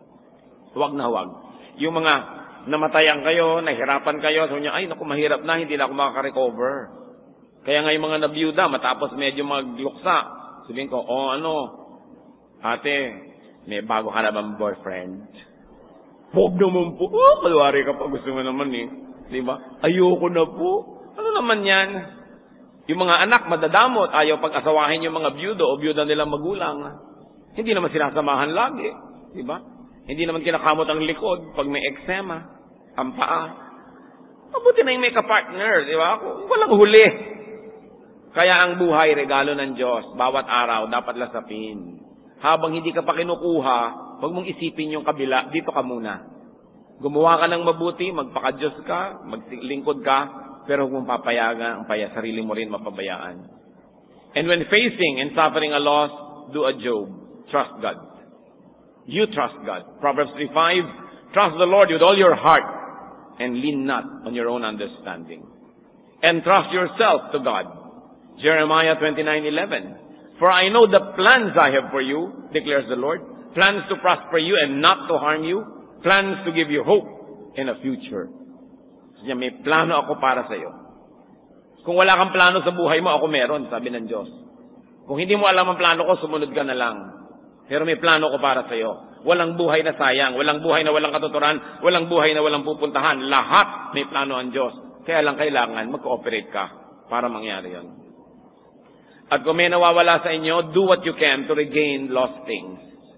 Huwag na huwag. Yung mga namatayan kayo, nahirapan kayo, sabi niya, ay naku, mahirap na, hindi na ako makaka-recover. Kaya nga yung mga nabiyuda, matapos medyo magluksa, sabihin ko, oh ano, ate, may bago ka na bang boyfriend? Huwag naman po. Oh, kalwari ka pa. Gusto mo naman eh. Di ba? Ayoko na po. Ano naman yan? Yung mga anak, madadamot. Ayaw pag-asawahin yung mga byudo o byuda nilang magulang. Hindi naman sinasamahan lagi. Di ba? Hindi naman kinakamot ang likod pag may eczema. Ang paa. Mabuti na yung may ka-partner. Di ba? Walang huli. Kaya ang buhay, regalo ng Diyos. Bawat araw, dapat lasapin. Habang hindi ka pa kinukuha, huwag mong isipin yung kabila, dito ka muna. Gumawa ka ng mabuti, magpaka-Diyos ka, maglingkod ka, pero huwag mong papayagan ang paya, sarili mo rin mapabayaan. And when facing and suffering a loss, do a Job. Trust God. You trust God. Proverbs three five, trust the Lord with all your heart and lean not on your own understanding. And trust yourself to God. Jeremiah twenty-nine eleven. For I know the plans I have for you, declares the Lord. Plans to prosper you and not to harm you. Plans to give you hope in a future. So, may plano ako para sa iyo. Kung wala kang plano sa buhay mo, ako meron, sabi ng Diyos. Kung hindi mo alam ang plano ko, sumunod ka na lang. Pero may plano ko para sa iyo. Walang buhay na sayang, walang buhay na walang katuturan, walang buhay na walang pupuntahan. Lahat may plano ang Diyos. Kaya lang kailangan mag-cooperate ka para mangyari yan. At kung may nawawala sa inyo, do what you can to regain lost things.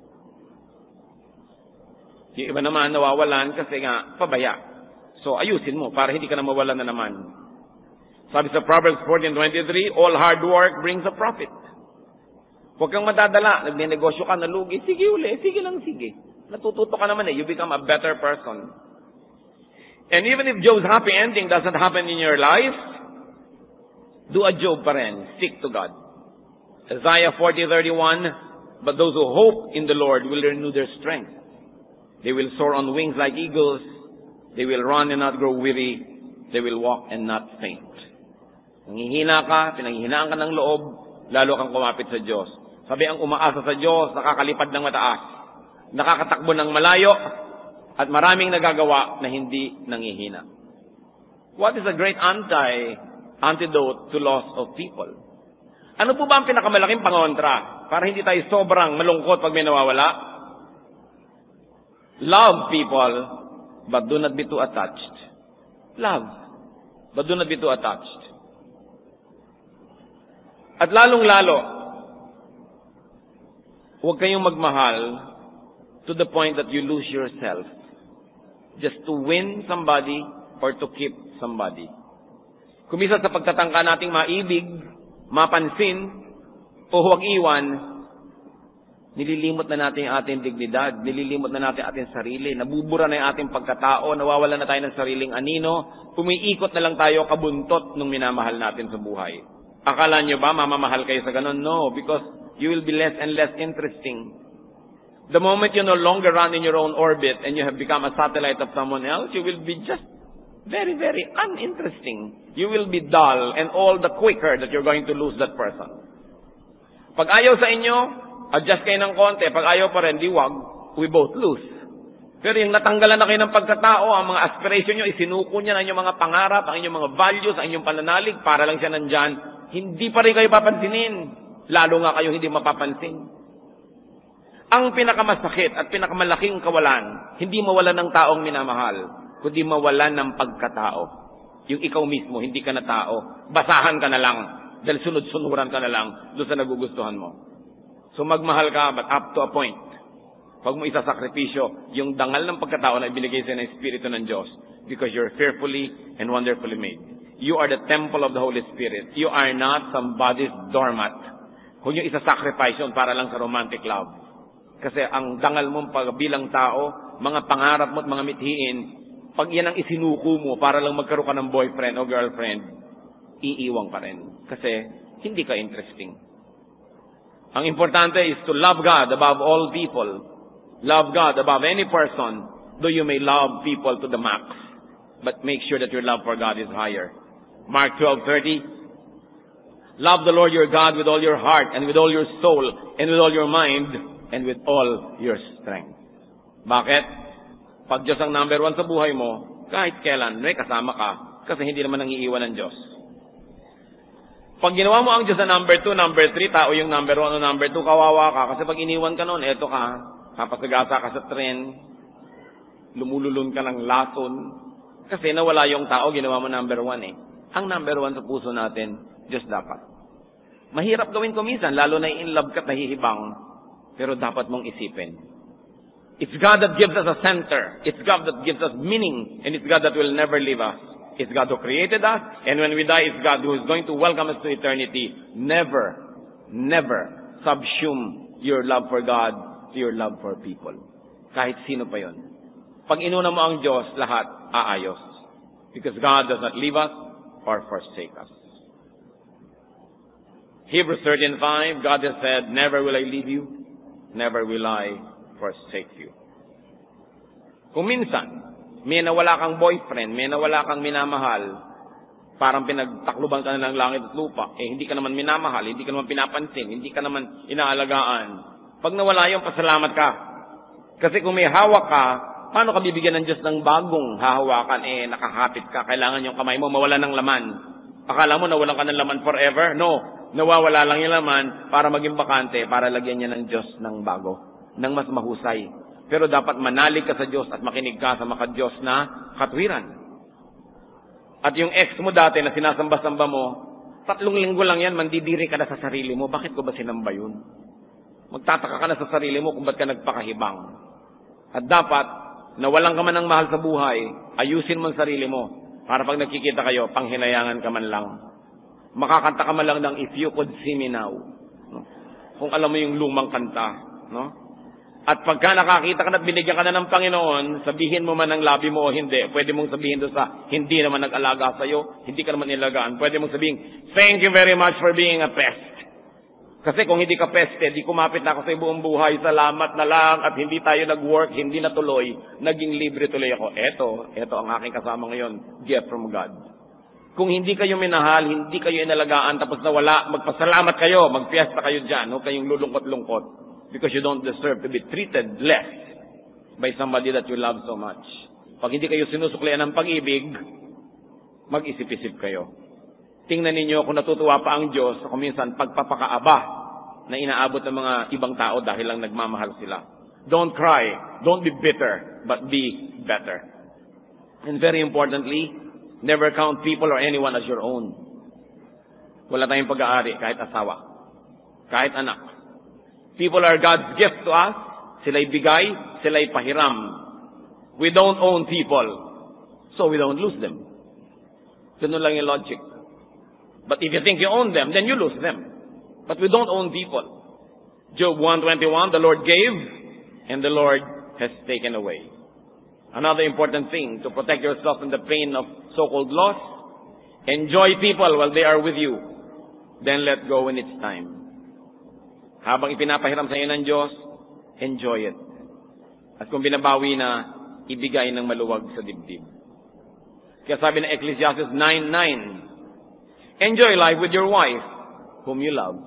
Yung iba naman nawawalan kasi nga pabaya. So ayusin mo para hindi ka na mawalan na naman. Sabi sa Proverbs fourteen twenty-three, all hard work brings a profit. Huwag kang madadala. Nagnenegosyo ka, nalugi. Sige uli. Sige lang, sige. Natututo ka naman eh. You become a better person. And even if Job's happy ending doesn't happen in your life, do a Job pa rin. Stick to God. Isaiah forty thirty-one, but those who hope in the Lord will renew their strength. They will soar on wings like eagles. They will run and not grow weary. They will walk and not faint. Nanghihina ka, pinanghihinaan ka ng loob, lalo kang kumapit sa Diyos. Sabi ang umaasa sa Diyos, nakakalipad ng mataas, nakakatakbo ng malayo, at maraming nagagawa na hindi nanghihina. What is a great anti antidote to loss of people? Ano po ba ang pinakamalaking pangontra para hindi tayo sobrang malungkot pag may nawawala? Love people, but do not be too attached. Love, but do not be too attached. At lalong-lalo, huwag kayong magmahal to the point that you lose yourself just to win somebody or to keep somebody. Kumisa sa pagtatangka nating maibig, mapansin, o huwag iwan, nililimot na natin ang ating dignidad, nililimot na natin ang ating sarili, nabubura na yung ating pagkatao, nawawala na tayo ng sariling anino, umiikot na lang tayo kabuntot nung minamahal natin sa buhay. Akala nyo ba mamamahal kayo sa ganun? No, because you will be less and less interesting. The moment you no longer run in your own orbit and you have become a satellite of someone else, you will be just very, very uninteresting. You will be dull and all the quicker that you're going to lose that person. Pag ayaw sa inyo, adjust kayo ng konti. Pag ayaw pa rin, di wag, we both lose. Pero yung natanggalan na kayo ng pagkatao, ang mga aspiration nyo, isinuko niya ang inyong mga pangarap, ang inyong mga values, ang inyong pananalig, para lang siya nandyan, hindi pa rin kayo papansinin. Lalo nga kayo hindi mapapansin. Ang pinakamasakit at pinakamalaking kawalan, hindi mawalan ng taong minamahal, kundi mawalan ng pagkatao. Yung ikaw mismo, hindi ka na tao. Basahan ka na lang. Dahil sunod-sunuran ka na lang doon sa nagugustuhan mo. So magmahal ka, but up to a point. Huwag mo isasakripisyo yung dangal ng pagkatao na ibinigay sa'yo ng Espiritu ng Diyos because you're fearfully and wonderfully made. You are the temple of the Holy Spirit. You are not somebody's doormat. Huwag nyo isasacrifice yun para lang sa romantic love. Kasi ang dangal mong bilang tao, mga pangarap mo at mga mithiin, pag yan ang isinuko mo para lang magkaroon ka ng boyfriend o girlfriend, iiwang ka rin. Kasi hindi ka interesting. Ang importante is to love God above all people. Love God above any person, though you may love people to the max. But make sure that your love for God is higher. Mark twelve thirty. Love the Lord your God with all your heart, and with all your soul, and with all your mind, and with all your strength. Bakit? Pag Diyos ang number one sa buhay mo, kahit kailan, may kasama ka, kasi hindi naman nangiiwan ng Diyos. Pag ginawa mo ang Diyos na number two, number three, tao yung number one o number two, kawawa ka. Kasi pag iniwan ka noon, eto ka, kapasagasa ka sa tren, lumululun ka ng lason, kasi nawala yung tao, ginawa mo number one eh. Ang number one sa puso natin, Diyos dapat. Mahirap gawin ko minsan, lalo na in love ka, nahihibang, pero dapat mong isipin. It's God that gives us a center. It's God that gives us meaning, and it's God that will never leave us. It's God who created us, and when we die, it's God who is going to welcome us to eternity. Never, never subsume your love for God to your love for people. Kahit sino pa yon. Pag inuna mo ang Diyos, lahat aayos. Because God does not leave us or forsake us. Hebrews thirteen five, God has said, never will I leave you, never will I forsake you. Kung minsan, may nawala kang boyfriend, may nawala kang minamahal, parang pinagtakluban ka na ng langit at lupa, eh hindi ka naman minamahal, hindi ka naman pinapansin, hindi ka naman inaalagaan. Pag nawala yung pasalamat ka. Kasi kung may hawak ka, paano ka bibigyan ng Diyos ng bagong hahawakan? Eh, nakahapit ka, kailangan yung kamay mo mawala ng laman. Akala mo nawalan ka ng laman forever? No, nawawala lang yung laman para maging bakante, para lagyan niya ng Diyos ng bago, ng mas mahusay. Pero dapat manalig ka sa Diyos at makinig ka sa maka-Diyos na katwiran. At yung ex mo dati na sinasamba-samba mo, tatlong linggo lang yan, mandidiri ka na sa sarili mo. Bakit ko ba sinamba yun? Magtataka ka na sa sarili mo kung ba't ka nagpakahibang. At dapat, nawalan ka man ng mahal sa buhay, ayusin mo ang sarili mo. Para pag nagkikita kayo, panghinayangan ka man lang. Makakanta ka man lang ng If You Could See Me Now. No? Kung alam mo yung lumang kanta, no? At pagka nakakita ka na at binigyan ka na ng Panginoon, sabihin mo man ang labi mo o hindi. Pwede mong sabihin doon sa hindi naman nag-alaga sa'yo, hindi ka naman nilagaan. Pwede mong sabihin, thank you very much for being a pest. Kasi kung hindi ka peste, di kumapit na ako sa buong buhay, salamat na lang at hindi tayo nag-work, hindi natuloy, naging libre tuloy ako. Eto, eto ang aking kasama ngayon, gift from God. Kung hindi kayo minahal, hindi kayo inalagaan, tapos nawala, magpasalamat kayo, magpiesta kayo dyan, huwag kayong lulungkot-lungkot. Because you don't deserve to be treated less by somebody that you love so much. Pag hindi kayo sinusuklian ng pag-ibig, mag-isip-isip kayo. Tingnan ninyo kung natutuwa pa ang Diyos kung minsan pagpapakaaba na inaabot ng mga ibang tao dahil lang nagmamahal sila. Don't cry. Don't be bitter, but be better. And very importantly, never count people or anyone as your own. Wala tayong pag-aari kahit asawa, kahit anak. People are God's gift to us. Sila'y bigay, sila'y pahiram. We don't own people, so we don't lose them. Ganun lang yung logic. But if you think you own them, then you lose them. But we don't own people. Job one twenty-one, the Lord gave, and the Lord has taken away. Another important thing, to protect yourself from the pain of so-called loss, enjoy people while they are with you. Then let go when it's time. Habang ipinapahiram sa iyo ng Diyos, enjoy it. At kung binabawi na, ibigay ng maluwag sa dibdib. Kaya sabi ng Ecclesiastes nine nine, enjoy life with your wife, whom you love.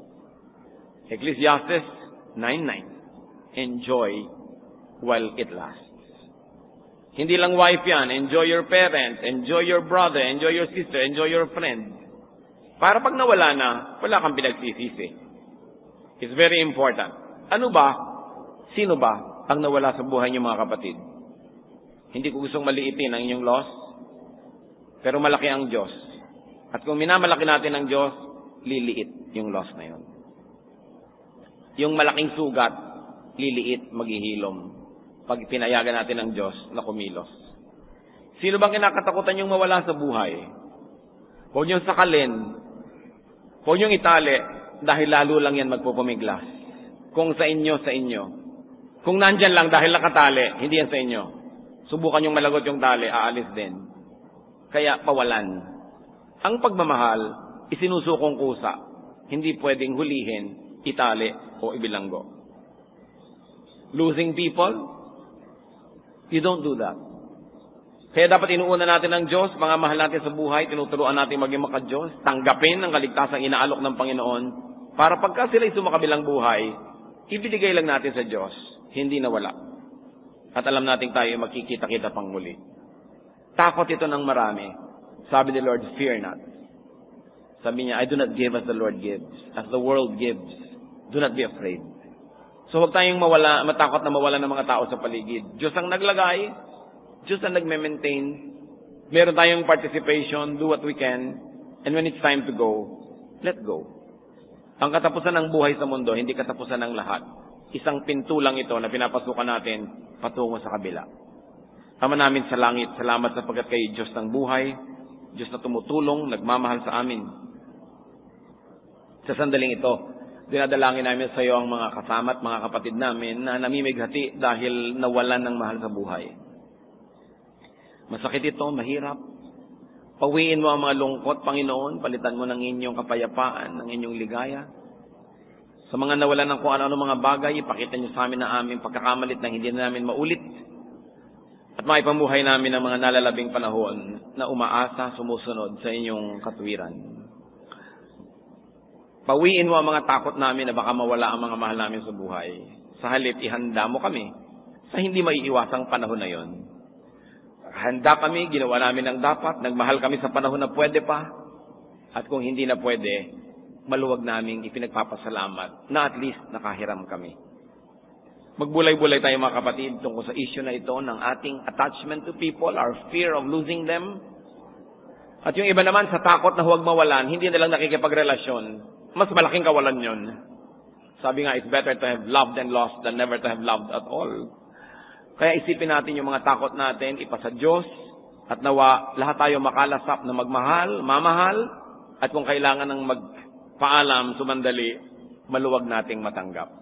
Ecclesiastes nine nine, enjoy while it lasts. Hindi lang wife yan, enjoy your parents, enjoy your brother, enjoy your sister, enjoy your friend. Para pag nawala na, wala kang pinagsisisi. It's very important. Ano ba? Sino ba ang nawala sa buhay niyo mga kapatid? Hindi ko gustong maliitin ang inyong loss, pero malaki ang Diyos. At kung minamalaki natin ang Diyos, liliit yung loss na yun. Yung malaking sugat, liliit, maghihilom. Pag pinayagan natin ng Diyos na kumilos. Sino bang kinakatakutan yung mawala sa buhay? Huwag niyong sakalin. Huwag niyong itali dahil lalo lang yan magpupumiglas. Kung sa inyo, sa inyo. Kung nandyan lang dahil nakatali, hindi yan sa inyo. Subukan niyong malagot yung tali, aalis din. Kaya pawalan. Ang pagmamahal, isinusukong kusa. Hindi pwedeng hulihin, itali, o ibilanggo. Losing people? You don't do that. Kaya dapat inuuna natin ng Diyos, mga mahal natin sa buhay, tinuturuan natin maging maka-Diyos, tanggapin ang kaligtasang inaalok ng Panginoon, para pagka sila'y sumakabilang buhay, ibinigay lang natin sa Diyos, hindi nawala. At alam natin tayo makikita-kita pang muli. Takot ito ng marami. Sabi ni Lord, fear not. Sabi niya, I do not give as the Lord gives, as the world gives. Do not be afraid. So huwag tayong mawala, matakot na mawala ng mga tao sa paligid. Diyos ang naglagay, Diyos ang nagme-maintain. Meron tayong participation, do what we can, and when it's time to go, let go. Ang katapusan ng buhay sa mundo, hindi katapusan ng lahat. Isang pinto lang ito na pinapasukan natin patungo sa kabila. Ama namin sa langit, salamat sapagkat kayo Diyos ng buhay, Diyos na tumutulong, nagmamahal sa amin. Sa sandaling ito, dinadalangin namin sa iyo ang mga kasama at mga kapatid namin na namimighati dahil nawalan ng mahal sa buhay. Masakit ito, mahirap. Pawiin mo ang mga lungkot, Panginoon. Palitan mo ng inyong kapayapaan, ng inyong ligaya. Sa mga nawalan ng kung ano-ano mga bagay, ipakita niyo sa amin na aming pagkakamalit na hindi na namin maulit. At maipamuhay namin ang mga nalalabing panahon na umaasa, sumusunod sa inyong katuwiran. Pawiin mo ang mga takot namin na baka mawala ang mga mahal namin sa buhay. Sa halip, ihanda mo kami sa hindi maiiwasang panahon na yon. Handa kami, ginawa namin ang dapat, nagmahal kami sa panahon na pwede pa. At kung hindi na pwede, maluwag naming ipinagpapasalamat na at least nakahiram kami. Magbulay-bulay tayo mga kapatid tungkol sa issue na ito ng ating attachment to people, our fear of losing them. At yung iba naman sa takot na huwag mawalan, hindi na lang nakikipagrelasyon. Mas malaking kawalan yun. Sabi nga, it's better to have loved and lost than never to have loved at all. Kaya isipin natin yung mga takot natin, ipasa Diyos, at nawa lahat tayo makalasap na magmahal, mamahal, at kung kailangan ng magpaalam, sumandali, maluwag nating matanggap.